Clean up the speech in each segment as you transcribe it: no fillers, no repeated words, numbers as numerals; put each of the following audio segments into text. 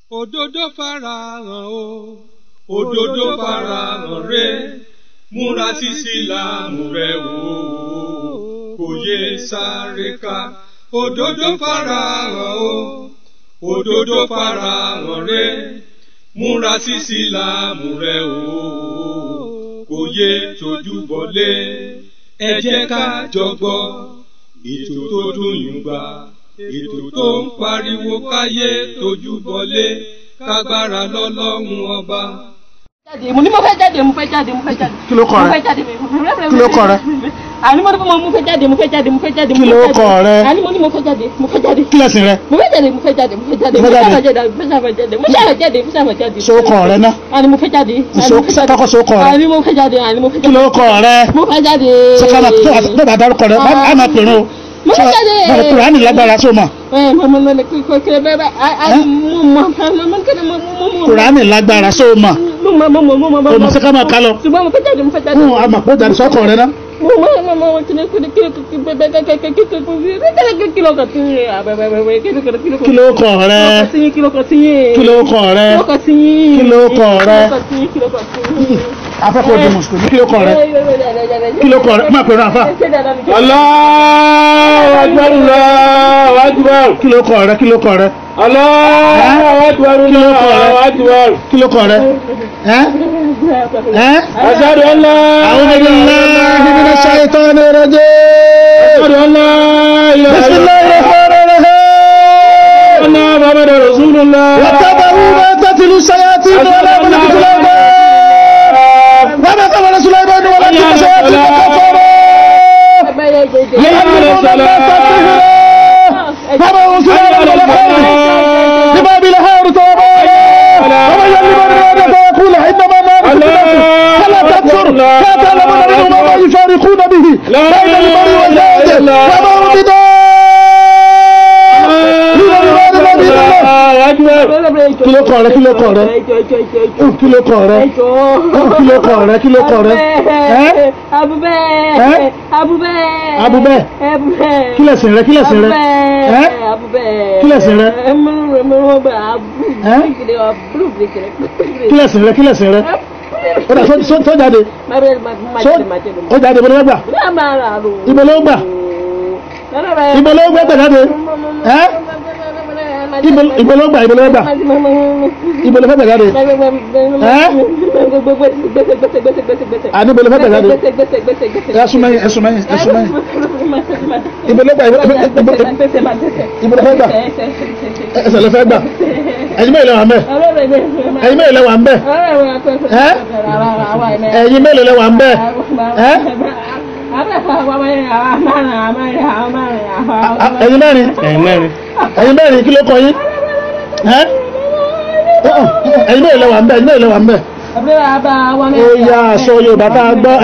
òdodo farahàn o òdodo farahàn rẹ múra sí Ìsìlámù rẹ wò kò yé sáré ká òdodo farahàn o òdodo farahàn rẹ múra sí Ìsìlámù rẹ wò kò yé tójú bọlé ẹ jẹ́ ká jọ gbọ́ ètò tó dùn yùn gbà ètò tó ń pariwo káyé tójú bọlé kágbára lọ́lọ́run ọba. mo ní mo fẹ́ jáde. kí ló kọ rẹ kí ló kọ rẹ. àní mo ní mo fẹ́ jáde. kí ló kọ rẹ. àní mo ní mo fẹ́ jáde. kí lẹ̀sìn rẹ. mo fẹ́ jáde. so kọ rẹ ná. àní mo fẹ́ jáde. kọ́kọ́ so kọ rẹ. àní mo fẹ́ jáde. kí ló kọ rẹ. mo fẹ́ jáde. sọ́kàlà tó bá dárúkọ rẹ á máa pè rún o. mo fẹ́ jáde. Kùránì lágbára tó mọ̀. Kùránì lágbára tó mọ̀. Òmù sí ká máa ká lọ. Àmọ̀ kó jáde sọ́kọ̀ rẹ ná. Kí ló kọ̀ rẹ? Kí ló kọ̀ rẹ? Kí ló kọ̀ rẹ? Afẹ́kọ̀ọ́ di mùsùlùmí kí ló kọ̀ rẹ? Kí ló kọ̀ rẹ? Má pè rán àfà. Allahu Akbar, Allahu Akbar. Kí ló kọ̀ rẹ? Kí ló kọ̀ rẹ? Allahu Akbar, Allahu Akbar. Kí ló kọ̀ rẹ? Ashhadu an la A'udhu billahi minash shaitanir rajim. Ashhadu an la ilaha Bismillahir rahmanir rahim. Anna Muhammadar Rasulullah. Wattaba'u ma tatlu shayatin ala mulki Sulaiman. Wa ma kafara Sulaiman walakinna shayatin kafaru. فما أنزل على الملكين ببابل هاروت وماروت ومن يعلم الرياضة فيقول إنما أنا فتنة فلا تكفر فيتعلمون منهم ما يفارقون به بين المرء والزوج وما هم بدار kí ló kọ rẹ kí ló kọ rẹ kí ló kọ rẹ kí ló kọ rẹ kí ló kọ rẹ abubẹ kí lẹ̀sìn rẹ kí lẹ̀sìn rẹ kí lẹ̀sìn rẹ kí lẹ̀sìn rẹ kí lẹ̀sìn rẹ ó dà tó jáde ó jáde ìbọn ló gbà ìbọn ló gbà ìbọn ló gbà jáde ìbọn ló gbà ìbọn ló gbà ìbọn ló fẹ́ gbà jáde àní ìbọn ló fẹ́ gbà jáde ẹ̀sùn mẹ́yìn ìbọn ló gbà ìbọn ló fẹ́ gbà ẹsẹ̀ ló fẹ́ gbà ẹ̀yin mélòó lẹ wà ń bẹ̀ ẹ̀yin mélòó lẹ wà ń bẹ̀ ẹ̀yin mélòó lẹ wà ń bẹ̀ ẹ̀yin mẹ́rin kí ló kọ yín ẹ̀yin mẹ́rin lẹ́wà ń bẹ̀ ẹ̀yin mẹ́rin lẹ́wà ń bẹ̀ ó yá aṣọ Yorùbá tá a gbọ́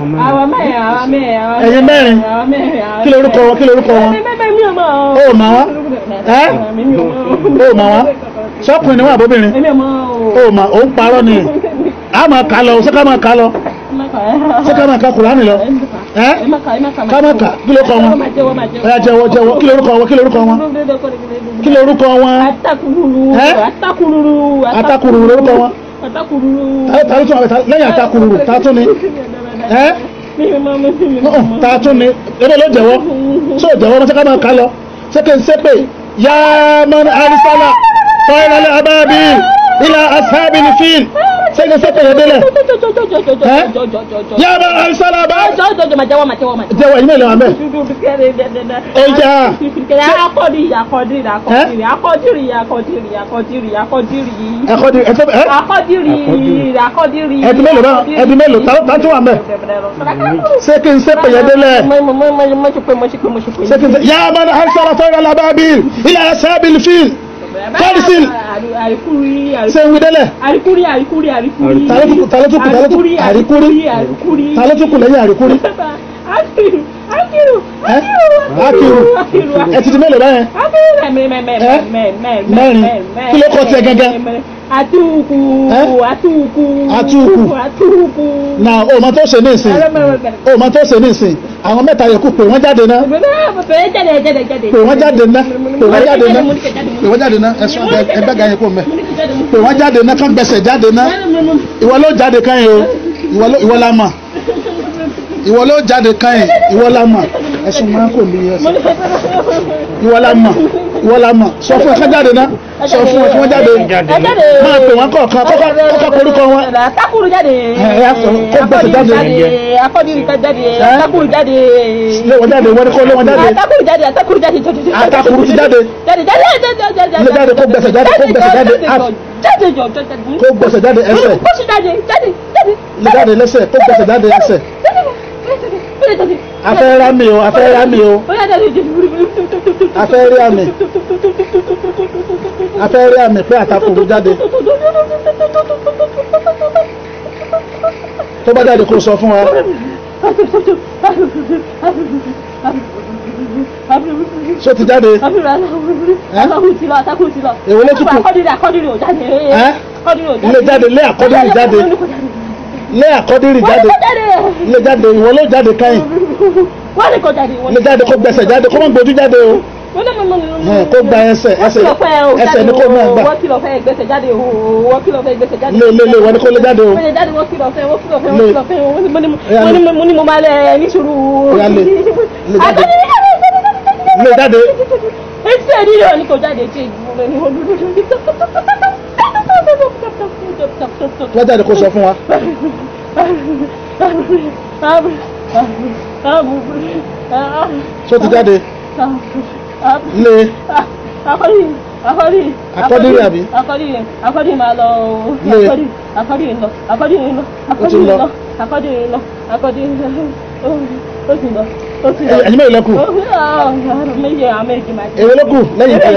ẹ̀yin mẹ́rin kí lórúkọ wọn kí lórúkọ wọn ó mà wọ́n ó mà wọ́n sọ́kùnrin ni wọ́n àbóbìnrin ó mà ó ń parọ́ ni a máa kà lọ ṣé ká máa kà lọ ṣé ká máa ka Kùránì lọ ká máa kà kí ló kọ wọn ọ̀yà jẹ́wọ́ kí lórúkọ wọn kí lórúkọ wọn kí lórúkọ wọn Atakururu lórúkọ wọn tàbí tún àwọn lẹ́yìn Atakururu tààtún ni tààtún ni ebe ló jẹ́wọ́ ṣé ò jẹ́wọ́ ṣé ká máa kà lọ ṣé kí n ṣe pé yá man arsala tayral ababil ila ashabil fil ṣé kí n ṣe pé yẹn délẹ̀ yá man arsala bá jẹ́wọ́ ẹ̀yin mẹ́lẹ̀ wà mẹ́ ẹja ẹdí mélòó tààtún wà mẹ́ ṣé kí n ṣe pé yẹn délẹ̀ ṣé kí n ṣe yá man arsala tayral ababil ila ashabil fil fọ́ọ̀dìsìn ṣe ń wí délẹ̀ tàlótùkù lẹ́yìn àríkúrí ẹ ti di mélòó báyẹn mẹ́rin kí ló kọ́ tiẹ̀ gẹ́gẹ́ Atuku. Na o ma tó ṣe ní ìsìn o ma tó ṣe ní ìsìn àwọn mẹ́ta yòókù pé wọ́n jáde ná pé wọ́n jáde ná ẹ̀sùn ẹgbẹ́ ga yẹn kó mẹ́ pé wọ́n jáde ná kán gbẹ̀sẹ̀ jáde ná ìwọ ló jáde káyìn o ìwọ la mọ̀ ìwọ ló jáde káyìn ìwọ la mọ̀ ẹ̀sùn máa ń kò ní ẹ̀sùn ìwọ la mọ̀ sọ fún ẹ ká jáde ná sọ fún ẹ kí wọ́n jáde máa pè wọ́n kọ̀ọ̀kan kọ́kọ́ korúkọ wọn. Atakuru jáde. Kó gbèsè jáde. Akọ́dìrì ká jáde. Atakuru jáde. Lé wọn jáde wọ́n ní kó lé wọn jáde. Atakuru jáde. Atakuru ti jáde. Jáde. Lé jáde kó gbèsè jáde. Kó gbèsè jáde ẹsẹ̀. Lé jáde lẹ́sẹ̀ kó gbèsè jáde ẹsẹ̀. Afẹ́ rá mi o. Afẹ́ rí àmì. Afẹ́ rí àmì pé àtakùrù jáde. Tó bá jáde kó sọ fún wa. Ṣé ti jáde? Èwo ló tútù? Ilé jáde lé àkọ́dírì jáde. Lé àkọ́dírì jáde. Ilé jáde ìwọ ló jáde káyìn. Ilé jáde kó gbẹsẹ̀ jáde kó má gbójú jáde o. Kó gba ẹsẹ̀ ni kó náà gbà. Wọ́n kìlọ̀ fẹ́ gbẹsẹ̀ jáde o. Lé wọ́n ní kó lé jáde o. Wọ́n kìlọ̀ fẹ́. Mo ní mo máa lẹ ní sùúrù. Lé jáde. Etí ẹ̀ nílò ní kò jáde tí ìgbìmọ̀ rẹ̀ ní olúdó. Wọ́n jáde kó sọ fún wa. Ṣé ti jáde? Lé. Akọ́dírì àbí? Akọ́dírì máa lọ. Lé. Akọ́dírì lọ. Ó ti lọ. Ẹ̀yin mẹ́rin lẹ́kù. Èwo ló kù lẹ́yìn tẹ?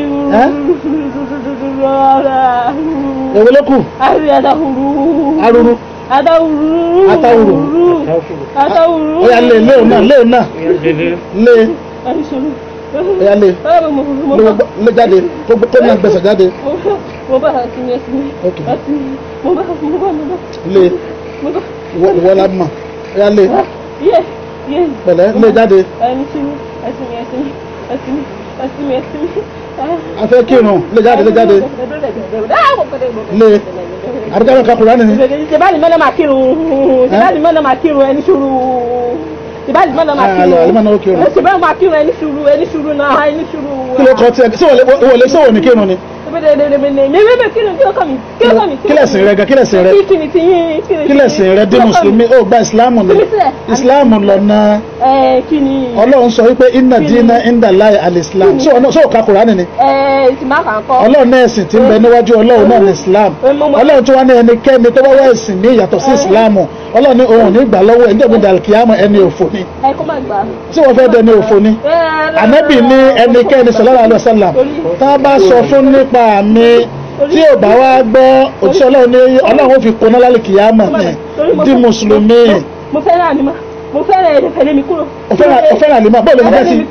Èwo ló kù? Aruru. Atahuru. Ó yá lé náà. Lé. Ó yá lé jáde kó náà gbèsè jáde. Mo bá sinmi. Mo bá. Lé. Ìwọ la mọ̀. Ó yá lé. Pẹ̀lẹ́ lé jáde. Ẹ̀sìn. A fẹ́ kírun lé jáde. Lé. Àdúgbò náà kakùrá nìyí. Ìbáàlì mẹ́lẹ̀ máa kírun ẹni sùúrù. Ìbáàlì mẹ́lẹ̀ máa kírun ẹni sùúrù náà. Kí ló kọ́ tí ẹ sí wọlé sọ̀wọ́ ní kírun ni? Kílẹ̀sìn rẹ gan kílẹ̀sìn rẹ dé mùsùlùmí ó gba ìsìláàmù ni ìsìláàmù lọ́nà Ọlọ́run sọ wípé inna dina inda Allahi al-Islam sọ ka Kùránì ni Ọlọ́run náà ẹ̀sìn tí ń bẹ níwájú Ọlọ́run náà ní Islam Ọlọ́run tó wá ní ẹnikẹ́ni tó bá wá ẹ̀sìn ní ìyàtọ̀ sí ìsìláàmù Ọlọ́run ní òun ní gbà lọ́wọ́ ẹ̀ nígbà dàlkìyàmọ̀ ẹni òfò ni tí wọ́n fẹ́ dẹni òfò ni Ànábì ní ẹnikẹ́ni sallallahu alaihi wasallam tá a bá sọ fún nípa àmì tí ò bá wá gbọ́ òjíṣẹ́ Ọlọ́run ní Ọlọ́run ó fi kóná lálẹ́ kìyàmọ̀ di mùsùlùmí. Mo fẹ́ràn ẹ̀fẹ̀lẹ́ mi kúrò. O fẹ́ràn àlìmọ́ bóòlù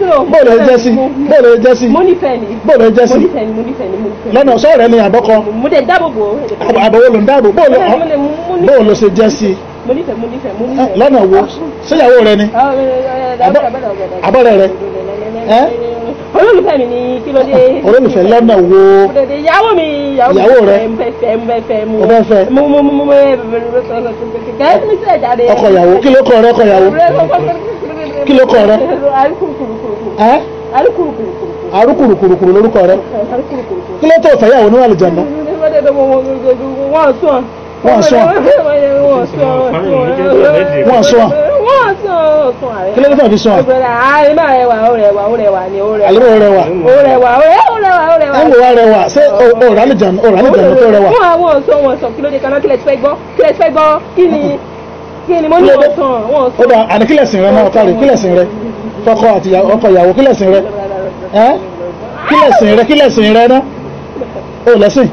jẹ́ sí. Mo nífẹ̀ẹ́ ni. Bóòlù jẹ́ sí. Lọ́nà ọ̀ṣọ́ rẹ̀ ni àbọ́kọ. Mo dẹ̀ dáàbò bò. Àbọ̀wò ló ń dáàbò bóòlù ṣe jẹ́ sí. Mo nífẹ̀ẹ́. Lọ́nà wo ṣéyàwó rẹ ni? Àbọ̀rẹ̀ rẹ. Olólùfẹ́ mi ni kí ló dé. Olólùfẹ́ lọ́nà wo. Ìyàwó mi. Ìyàwó rẹ. Mo fẹ́ fẹ́. Ọkọ ìyàwó kí ló kọ rẹ ọkọ ìyàwó? Kí ló kọ rẹ? Arúkùrùkùrù lórúkọ rẹ. Kí ló tó fẹ́ yàwó níwájú àlùjànnà? Wọ́n sún. Kí ló tó fi sún? Àlùmọ́ rẹwà. Àlùmọ́ rẹwà. Ẹ wò wá rẹwà ṣé ọ̀rọ̀ àlùjànnà tó rẹwà? Wọ́n sọ kí ló dé kaná kílẹ̀ ti fẹ́ gbọ́ kí ni mo ní wọ́n sàn. Ó dà àní kílẹ̀sìn rẹ náà kárí kílẹ̀sìn rẹ fọkọ àti ọkọ ìyàwó kílẹ̀sìn rẹ kílẹ̀sìn rẹ náà ó lẹ́sìn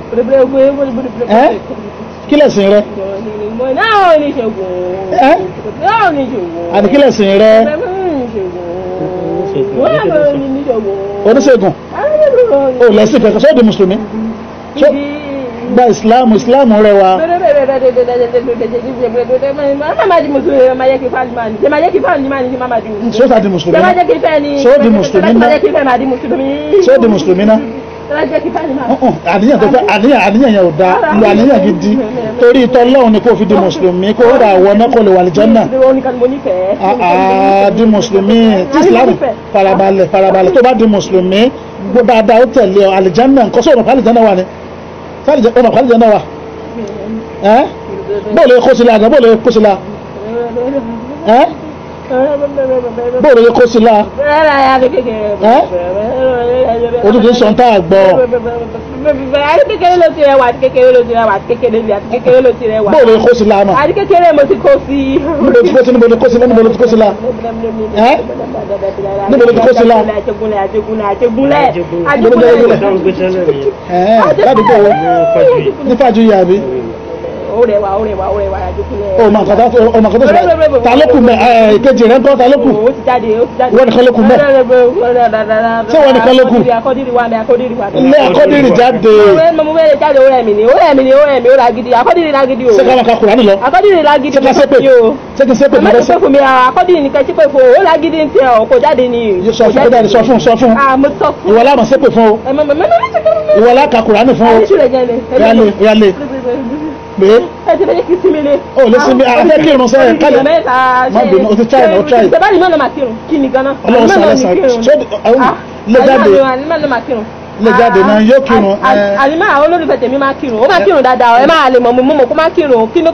kílẹ̀sìn rẹ àní kílẹ̀sìn rẹ oníṣègùn ó lẹ́sìn kẹ̀kẹ́ sọ́ọ́ di mùsùlùmí gba ìsìláàmù rẹwà. sọ́sà di mùsùlùmí náà sọ́ di mùsùlùmí náà àníyàn tó fẹ́ àníyàn yẹn ò dáa lo àníyàn gidi torí ìtọ́lọ́run ni kò fi di mùsùlùmí kó rà wọ náà kó lè wà àlìjánnà. di mùsùlùmí tí Islam farabalẹ̀ tó bá di mùsùlùmí gbogbo dáadáa ó tẹ̀lé ọ àlìjánnà nǹkan sọ̀rọ̀ pàlì àlìjánnà wà ní ọmọ pàlì àlìjánnà wà bóòlù kó sí la àgbà bóòlù kó sí la bóòlù kó sí la odidi sọ tá a gbọ́. àti kékeré ló ti rẹwà àti kékeré ló ti rẹwà àti kékeré ló ti rẹwà. bóòlù kó sí la mà. àti kékeré mo ti kó sí. níbo ló ti kó sí níbo ló ti kó sí níbo ló ti kó sí la. níbo ló ti kó sí la. àjẹgúnlẹ̀. ládùúgbò wo ní fàájú yìí àbí. ó rẹwà àjẹgúnlẹ̀. o ma nǹkan tó sọ ta ló kù mẹ ìkejì rẹ ń kọ́ ta ló kù. ó ti jáde. wọ́n nìkan ló kù mẹ́. ṣé wọ́n nìkan ló kù. ilé akọ́dìrì jáde. mo fẹ́ jáde ó rẹ̀ mí ó ragidi akọ́dìrì ragidi o. ṣé ká máa ka Kùránì lọ. akọ́dìrì ragidi ṣé ká ṣépè ṣé kí n ṣépè mi lọ́sẹ̀. fún mi akọ́dìrì nìkan ṣépè fún ó ragidi ń tẹ ọ kò jáde ni. sọ fún mo sọ fún. ìwọ láàmú ṣépè fún o. ìwọ láka Kùránì fún o. yálé pé ẹ ti fẹ́ kí sinmi le. o lè sinmi àfẹ́ kí irun sẹ́yìn kálẹ̀ má bínú o ti try o try. ìjọba ni mọ́nà máa kírun kí ni ganan. ọlọ́run sàlẹ̀ sàlẹ̀ lè jáde lè jáde náà yóò kírun. àlìmọ́ àwọn olólùfẹ́ tèmi máa kírun ó máa kírun dáadáa ẹ máa lè mọ̀ mọ̀ kó máa kírun kíló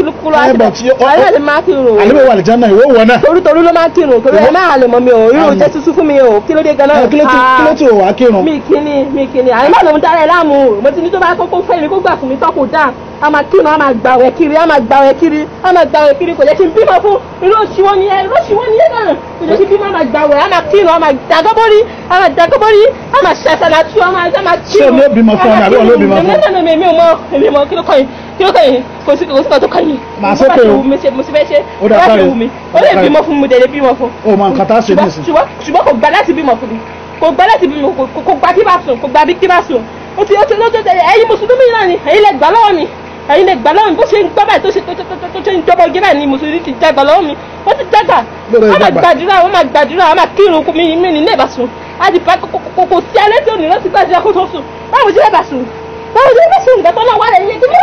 máa kírun. àlìmọ́ wà lè jẹ́ náà ìwọ wọ náà. torú ló máa kírun torí ẹ máa lè mọ̀ mi ò irú jẹ́ tuntun fún mi ò kíló dé ganan. kíló tí o wà kírun. mi kíni àlìmọ́ lòun dára ẹ láàmú mo ti ní tó bá kókó fẹ́ mi kó gbà fún mi tọ́kù dáa a máa kírun a máa gbàwẹ̀ kiri kò jẹ́ kí n bímọ fún irú òṣìwọ́ ni ẹ náà kò jẹ́ kí n bímọ a máa gbàwẹ̀ a máa kírun a máa dàgọ́bọ́rí a máa ṣàṣàlàtú a máa kírun. ṣé o ní bímọ fún ọ ní àbí wọn ló bímọ fún. èmi ò mọ kí ló kọ́ yìí kò sí kan tó kọ́ yìí. màá ṣe pé o mo sì fẹ́ ṣe ó dà sáré ó lè bímọ fún mi dẹ̀ bímọ fún. o mọ nǹkan tá a ṣe ní ìsìn. ṣùgbọ́n kò gbà láti bímọ fún mi kò gbà kí bá sùn kò gbà bí kí bá sùn ó ti lọ́jọ́ ẹ̀yin mùsùlùmí náà ni ẹ̀yin lẹ gbà lọ́wọ́ mi ẹ̀yin lè gbà lọ́wọ́ mi bó ṣe ń gbọ́ báyìí tó ṣe ń jọbọ gé báyìí ni mùsùlùmí ti jágbà lọ́wọ́ mi wọ́n ti jágbà wọ́n máa gbàdúrà wọ́n máa kírun mi ní ilé ìbásùn àti kò sí alẹ́ tí ò ní lọ́sí gbàdúrà kó tó sùn báwo ṣe fẹ́ bá sùn nǹkan tó náà wà lẹ́yìn kí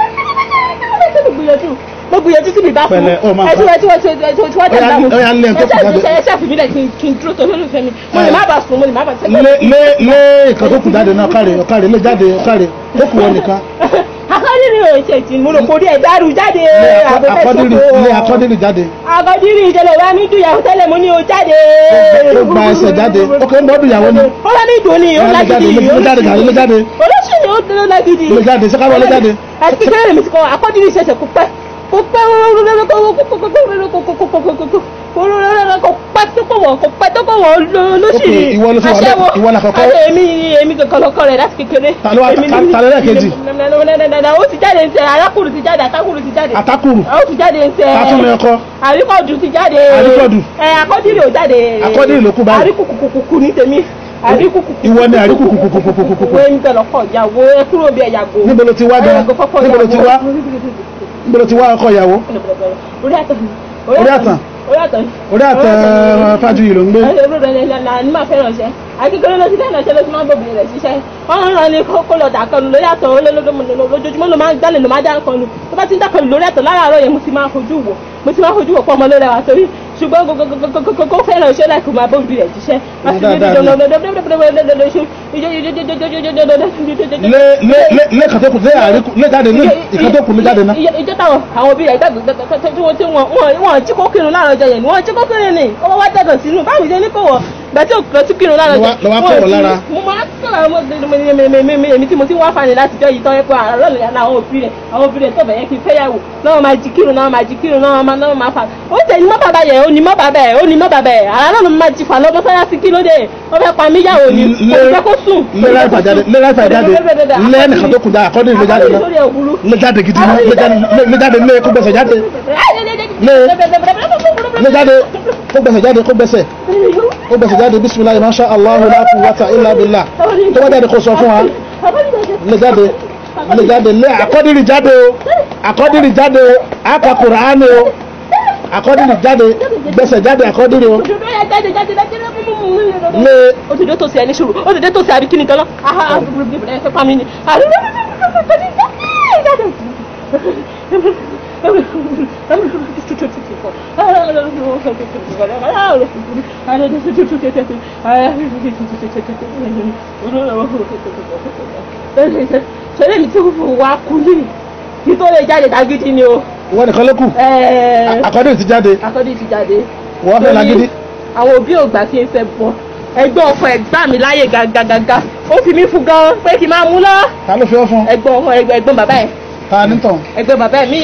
mo gbìyànjú sí mi bá fún ẹ tí wọ́n tẹ̀ láàmú ẹ ṣàfihàn kí n dúró tó lólùfẹ́ mi mo lè má bàa sùn mo lè má bàa sẹ́kọ̀ọ́. lé ìkan tó kù jáde náà ọ̀kàrẹ̀ lé jáde ọ̀kàrẹ̀ ó kù wọn nìkan. akọ́dìrì ò ṣe tí mo rò kó rí ẹ̀dárù jáde akọ́dìrì jáde. akọ́dìrì ìjọba wa mi dùn ìyàwó tẹ́lẹ̀ mo ní o jáde. ó gba ẹsẹ̀ jáde ó kẹ́ ń bọ́ dùn ìyàwó ni. ó bá mi dùn ní ó lágídí lé jáde olóṣù ni ó dúró lágídí. lé jáde sẹ́káwọ́ lé jáde. àti kékeré mi ti kọ́ akọ́dìrì ṣẹ̀ṣẹ̀ kó pẹ́ kó pẹ́ tó kọ̀ wọ́n lóṣì ní aṣẹ́wó èmi kankan lọ́kọ́ rẹ̀ láti kékeré. talẹ́ lẹ́ẹ̀kejì. ó ti jáde ń tẹ arákùnrin ti jáde àtàkùrù ti jáde. àtàkùrù ó ti jáde ń tẹ. tatúnlẹ̀ ọkọ. àríkọ̀dù ti jáde. àríkọ̀dù. akọ́dìrì ò jáde. akọ́dìrì ló kú báyìí. àríkùkùkùkù ní tèmi. ìwọ ni àríkùkùkùkùkùkù. wo ẹni tẹ lọkọ ìyàwó ẹ kúrò bí ẹyàgò. níbo ló ti wá gan níbo ló ti wá ọkọ ìyàwó. orí àtàn Fájuyì ló ń gbé. ní máa fẹ́ràn ṣẹ́ akíkéré ló ti fẹ́ràn ṣẹ́ ló ti máa ń bòbí rẹ̀ ṣiṣẹ́ wọ́n ń rán ní kó lọ dàkọlù lórí àtọ̀ lójoojúmọ́ ló máa ń gbálẹ̀ ló máa dá kọlù tó bá ti ń dàkọlù lórí àtọ̀ láàárọ̀ yẹn mo ti máa fojú wò pọ̀ ọmọ lórí ẹwà torí ṣùgbọ́n kó fẹ́ràn ṣẹ́ láì kó máa bòbí rẹ̀ ṣiṣẹ́ lé kàtókù lé àríkù lé jáde lé ìkàtókù lé jáde náà. ìjọ táwọn àwọn òbí rẹ̀ gbàgbé tí wọ́n jí kó kírun láàárọ̀ ọjọ́ yẹn ni wọ́n jí kó kírun ní ọwọ́ wá dàgbà sínú báwo ṣe ní kò wọ̀ gbàtí òkúrọ̀ tí kírun láàárọ̀ ọjọ́ lọ́wọ́ kọ̀wọ̀ lára. mo máa kọ́ èmi tí mo ti wá fani láti jọ yìí tọ́ ẹ pé àárọ̀ lè yàrá àwọn òbí rẹ̀ tó bẹ̀yẹ kí n fẹ́yàwó náà máa jí kírun náà máa fà ó tẹ̀ ní mọ́ bàbá yẹ ó ní mọ́ bàbá ẹ̀ àárọ̀ ló máa jí fà lọ́dún sọ́yà sí kí ló dé wọ́n fẹ́ pa mí yàwó ni kò fẹ́ kó sùn. lé láìpà jáde lé ẹnìkan tó kù dáa àkọ́dé lé jáde náà lé jáde gidi náà lé jáde lé kó gbèsè jáde lé jáde kó gbèsè jáde bisimilayi masha allah la quwwata illa billah tó bá jáde kó sọ fún wa lè jáde lé àkọ́dìrì jáde o àkọ́dìrì jáde o àkà Kùránì o àkọ́dìrì jáde gbèsè jáde àkọ́dìrì o. lé òtúndé tó ṣe ẹni ṣòro òtúndé tó ṣe àbí kíni gan-an ẹ fẹ́ pa mí ni. sọlẹ́ mi tí kò fún wa kú ní kí tó lè jáde dágídí ni o. wọ́n nìkan ló kù àkọ́dìrì ti jáde wọ́n fẹ́ lágídí. àwọn òbí ò gbà kí n fẹ́ bọ́ ẹgbẹ́ ọkọ ẹ̀gbá mi láyè gàgàgàgà ó fi mí fún gan pé kí n máa mú lọ. ta ló fi ọ́ fún. ẹ̀gbọ́n bàbá ẹ̀. ta ní tàn. ẹ̀gbọ́n bàbá ẹ̀ mi.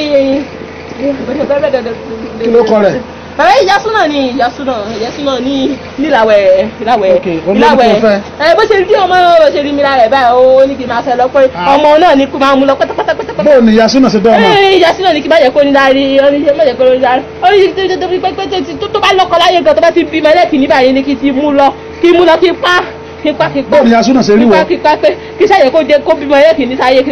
kí ló kọ rẹ̀. bàbá ìyásúná ní nílàwẹ̀ bó ṣe rí ọmọ bó ṣe rí mi lára ẹ̀ báyìí ó ní kí n máa fẹ́ lọ pé ọmọ náà ní kí n máa mú lọ pátápátá. bóò ni ìyásúná ṣe dán ọmọ. ìyásúná ní kí n má jẹ́ kó ní lárí má jẹ́ kó ní lárí ó ní tó bá lọ́kọ láyé gan tó bá ti bímọ ẹlẹ́kì ní báyìí ní kí n mú lọ kí n pa. bóò ni ìyásúná ṣe rí wọ. kípa pé kí sáyẹ kó jẹ kó bímọ ẹlẹ́kì ní sáyé kí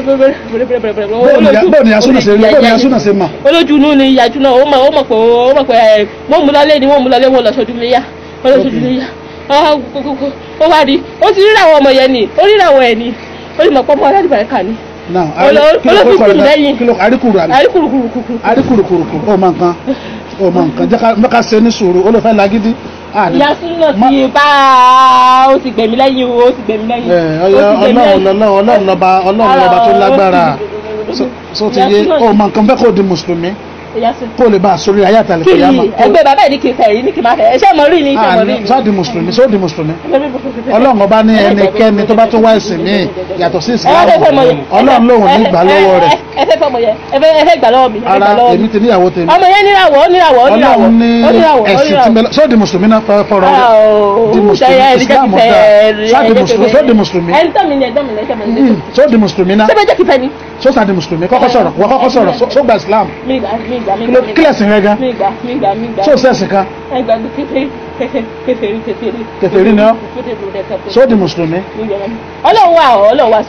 bóò ni ìyásúná ṣe rí bóò ni ìyásúná ṣe mà. olójú inú ni ìyájú náà ó mọ̀ pé wọ́n mú lọlé ni wọ́n mú lọlé wọn lọ sọ́jú léyà ó wá rí ó ti ríràwọ̀ ọmọ yẹn ni ó ríràwọ̀ ẹ̀ ni ó sì mọ̀ pọ́ mọ́ aládìbàrẹ́ kà ní. olókùnkùn lẹ́yìn àríkùrùkùrù ó mọ nǹkan jẹ́ ká ṣe ní sùúrù ó lè fẹ́ lágídí. ìyásúná ti bá ó ti gbẹ̀mí lẹ́yìn ó ti gbẹ̀mí lẹ́yìn. ọlọ́run lọ́ba tó lágbára so ti yé ó mọ nǹkan fẹ́ kó di mùsùlùmí kó lè bá a sórí ayé àtàlẹ́ kìí yàmà. ẹgbẹ́ bàbá ẹ̀ ní kì í fẹ́ rí ní kì í máa fẹ́ ẹṣẹ́ mọ̀ rí ni iṣẹ́ mọ̀ rí ni. sóòdì mùsùlùmí ọlọ́run ọba ní ẹnikẹ́ni tó bá tó wá ẹ̀sìn míì yàtọ̀ sí ìsìlámù ọlọ́run lòun ní ìgbà lọ́wọ́ rẹ̀. ẹ fẹ́ fọmọ yẹn ẹ fẹ́ gbà lọ́wọ́ mi. ara èmi ti níyàwó tèmi. ọmọ yẹn níràwọ̀ ọlọ́run ní ẹ̀sìn tí mẹ́lẹ̀ sóòdì mùsùlùmí náà fọ̀rọ̀ rẹ̀ ìsìlámù dáa sóòdì mùsùlùmí sóòdì mùsùlùmí náà sóòdì mùsùlùmí kọ́kọ́ sọ̀rọ̀ sógbà ìsìlámù kílẹ̀sìn rẹ gan tó sẹ́sìn kan kèfèrí ni ọ́ sóòdì mùsùlùmí ọlọ́run wà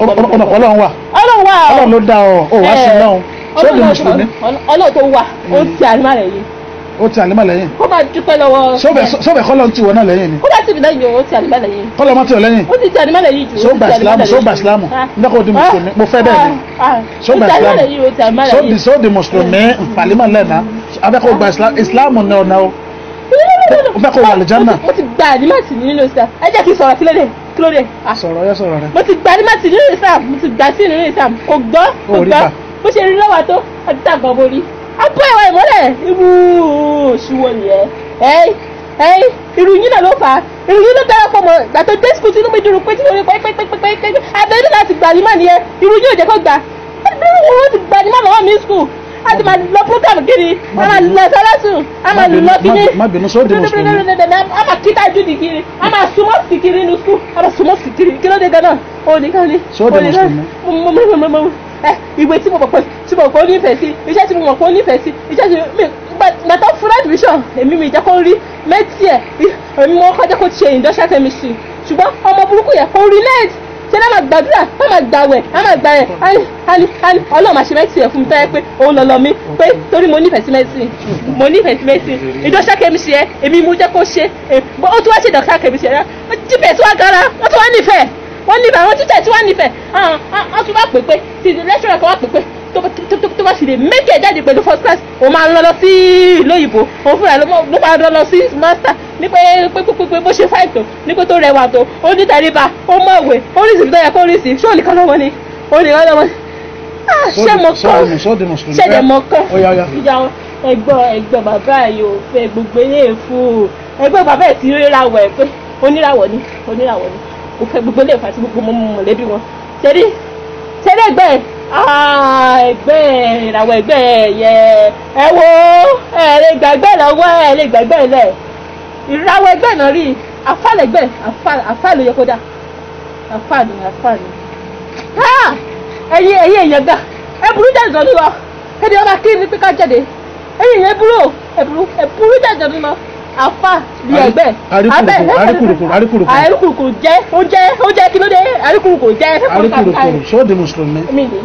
ọlọ́run ló dá ọ ò wá sí náà sóòdì mùsùlùmí ọlọ́run tó wà ó ti àrímà rẹ̀ yìí ó ti àlímà lẹ́yìn kó máa dúpẹ́ lọ́wọ́ sóbẹ̀ kọ́lọ́ ti wọ náà lẹ́yìn ni kó bá tìbí lẹ́yìn ó ti àlímà lẹ́yìn kọ́lọ́ mọ́ ti wọ lẹ́yìn ó ti àlímà lẹ́yìn jù sógbà ìsìlámù ndẹ́kọ̀ di mùsùlùmí mo fẹ́ bẹ́ẹ̀ ni sógbà ìsìlámù sóòdì mùsùlùmí àlímà lẹ́nà abẹ́kọ̀ gba ìsìlámù ní ọ̀nà o fẹ́ kó wà lìjánà. mo ti gba àdìmọ́tì nínú Islam ẹ jẹ́ kí n sọ̀rọ̀ kílódé. sọ̀rọ̀ rẹ. mo ti gba àdìmọ́tì nínú Islam mo ti gbà sí nínú Islam kò gbọ́ bó ṣe rí lọ́wọ́ tó ọdún tàgbọ́n borí. abọ́ ìwà ìmọ́lẹ̀ irú òṣùwọ̀n nìyẹn irú yín náà ló fà á irú yín ló darapọ̀ mọ́ ìgbà tó dé skul tí inú mi dúró pé tí mo rí pẹ́ẹ́pẹ́ẹ́pẹ́ abẹ́rẹ́ láti gbà àdìmọ́ nìyẹn irú yín ò jẹ́ kó gbà wọ́n ti gbà àdìmọ́ lọ́wọ́ mi skul a ti máa lọ program kiri a máa lọ sọlẹ́sùn a máa lọ kiri má bínú sóòdì mùsùlùmí a máa kíta júdi kiri a máa súnmọ́ sí kiri ní skul a máa súnmọ́ sí kiri kí ló dé gan-an ó ní ká ní. sóòdì mùsùlùmí. ìwé tí mo mọ̀ pé ó nífẹ̀ẹ́ sí iṣẹ́ tí mo mọ̀ pé ó nífẹ̀ẹ́ sí iṣẹ́ tí mi gbàtọ́ fún admission èmi mi jẹ́ kó rí mẹ́tì ẹ̀ èmi mo kọjá kó ṣe industrial chemistry ṣùgbọ́n ọmọ burúkú yẹ kó rí net ṣe náà máa gbàdúrà náà máa gbàwẹ̀ náà máa gbà ẹ̀ ọlọ́run máa ṣe mẹ́tì ẹ̀ fún mi tẹ́lẹ̀ pé òun lọ́lọ́ mi pé torí mo nífẹ̀ẹ́ sí mẹ́tì industrial chemistry ẹ̀ èmi mo jẹ́ kó ṣe ó tún wá ṣe doctor chemistry ẹ̀ jíbẹ̀ tí wá gara ó tún wá nífẹ̀ẹ́ àwọn títẹ̀ tí wọ́n nífẹ̀ẹ́ wọ́n tún wá pè pé ti lecturer kan wá pè pé tó bá sì lè méjì ẹ̀ jáde pẹ̀lú first class òun máa ń lọ sí ìlú òyìnbó òun fúnra ló máa lọ sí master ní pé bó ṣe fáìlì tó ní pé tó rẹwà tó ó ní tẹríba ó mọ̀ ìwé ó rí ìsìnkú tó yẹ kó rí sí ṣé òníkan lọ́wọ́ ni òníkan lọ́wọ́ ni ṣé mo kọ́ ṣẹ̀dẹ̀ mo kọ́ ìjà ẹgbọ́n bàbá yìí ò fẹ́ gbogbo ilé fún ẹgbọ́n bàbá ẹ̀ ti ríràwọ̀ ẹ̀ pé oníràwọ̀ ni kò fẹ́ gbogbo ilé ìfà àti gbogbo mọ̀lẹ́bí wọn ṣẹ́rí ẹgbẹ́ ìràwọ̀ ẹgbẹ́ yẹ ẹ wo ẹ lè gbàgbẹ́ lọ́wọ́ ẹ lè gbàgbẹ́ lẹ̀ ìràwọ̀ ẹgbẹ́ náà rí afálẹ̀gbẹ́ afá ló yẹ kó dà afá ni ẹ̀yin èèyàn gbà ẹ burú jàjọ ní lọ ẹni ọba kí ni pé ká jáde ẹ̀yin èèyàn burú jàjọ ní lọ afa bí ẹgbẹ́ àríkùrùkùrù jẹ́ ó jẹ́ kí ló dé àríkùrùkùrù jẹ́ àríkùrùkùrù ṣó di mùsùlùmí.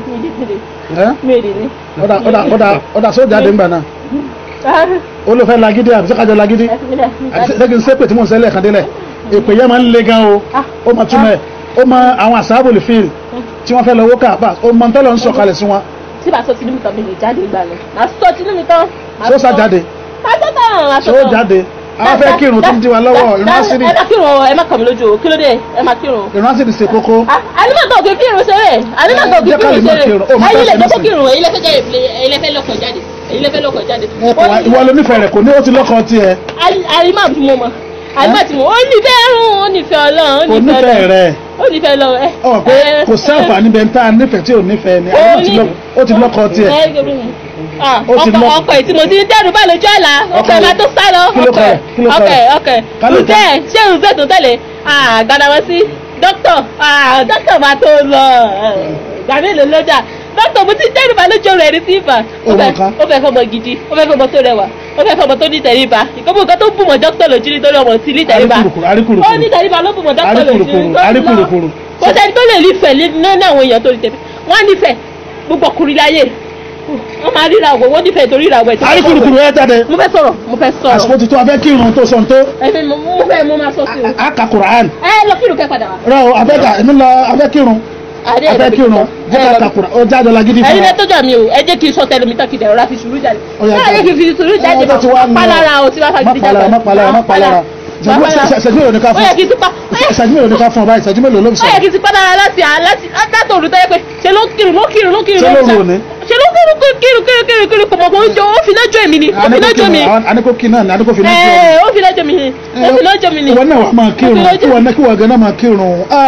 mi èdè ni. ọ̀dà sójà dé ń gbà náà olùfẹ́ lagídí àbí sẹ́kájọ lagídí lẹ́gìn sẹ́pẹ̀ tí mò ń sẹ́lẹ̀ kan délẹ̀ èpè yẹn máa ń le gan o ó máa túmọ̀ ẹ̀ ó máa àwọn àsáàbò lè fíìl tí wọ́n fẹ́ lọ owó káàpá ó máa ń tọ́lọ̀ ń sọ̀kalẹ̀ sí wọn. tí bá sọ tinú mi tán mi lè jáde ìgbà lọ màá sọ tinú mi tán. ṣó sá jáde ṣó jáde àwọn fẹ́ kírun tó ń di wa lọ́wọ́ ìránṣẹ́rì. ẹ má kírun ẹ má kàn mí lójú kí ló dé ẹ má kírun. ìránṣẹ́rì ṣe kókó. alimọ̀tò òkè kírun ṣeré alimọ̀tò òkè kírun ṣeré ẹ̀yin lè dọ́kọ̀ kírun ẹ̀yin lè fẹ́ lọ́kọ̀ jáde èyí lẹ́fẹ́ lọ́kọ̀ jáde. ìwọ ló nífẹ̀ẹ́ rẹ̀ kò ní ó ti lọ́kọ̀ tiẹ̀. àrímà tí mo mọ̀ àrímà tí mo ó nífẹ̀ẹ́ rún ó nífẹ̀ẹ́ ọlọ́run ó nífẹ̀ẹ́ rẹ̀ ó nífẹ̀ẹ́ lọ ẹ. ọ pé kò sáfà níbẹ̀ tá a nífẹ̀ẹ́ tí ò nífẹ̀ẹ́ ni ó ti lọ́kọ̀ tiẹ̀. ọkọ̀ tí mo ti ń dẹ́rù bá lójú àlá ọkọ̀ ẹ̀ máa tó sá lọ ọkọ̀ ṣé rúzẹ̀ tó tẹ̀lé Gbàdámọ́sí dókítà máa tó lọ gbàmílò lọ́jà dókítà mo ti dẹ́rù bá lójú rẹ̀ ní sífà ó fẹ́ fọmọ gidi ó fẹ́ fọmọ tó rẹwà ó fẹ́ fọmọ tó ní tẹríba ìkọ́bù nǹkan tó bù mọ́ dókítà lójú nítorí ọmọ sí ní tẹríba ó ní tẹríba ló bù mọ́ dókítà lójú kò sẹ́ni tó lè nífẹ̀ẹ́ nínú àwọn èèyàn tó ní tẹ̀lé wọ́n á nífẹ̀ẹ́ gbogbo ọkùnrin láyé wọ́n máa ríra àwọ̀ wọ́n nífẹ̀ẹ́ torí ìràwọ̀ ẹ̀tọ́. àríkùrùkùrù ẹ jáde. mo fẹ́ sọ̀rọ̀. àsìkò ti tó a fẹ́ kírun tó sọ̀n tó. mo máa sọ sí o. a ka Quran. lọ kírun kẹ́ padà wá. rọ abẹ́ka èmi lọ abẹ́ kírun. abẹ́ kírun jẹ́ ká ka Quran ó jáde la gidi fún wa. ẹni tó jà mí o ẹ jẹ́ kí n sọ tẹnu mi tán kí n dẹ̀rọ fi sùúrù jáde. ẹ jẹ́ kí n fi sùúrù jáde pálára o tí wàá fa gidi jáde. má palára ṣẹ́jú mélòó ni ká fún ṣẹ́jú mélòó ni ká fún ọ báyìí ṣẹ́jú mélòó ló ń sọ. ó yẹ kí n ti padà láti látòrú tó yẹ pé ṣe ló kírun ṣe ló rò ní. ṣe ló kírun kò mọ̀ kó ń jọ ó fi lọ́jọ́ mi ni ó fi lọ́jọ́ mi. aniko kí náà ni aniko fi lọ́jọ́ mi. ó fi lọ́jọ́ mi ni ó fi lọ́jọ́ mi ni. ìwọ náà wà máa kírun kí wọ́n gan-an máa kírun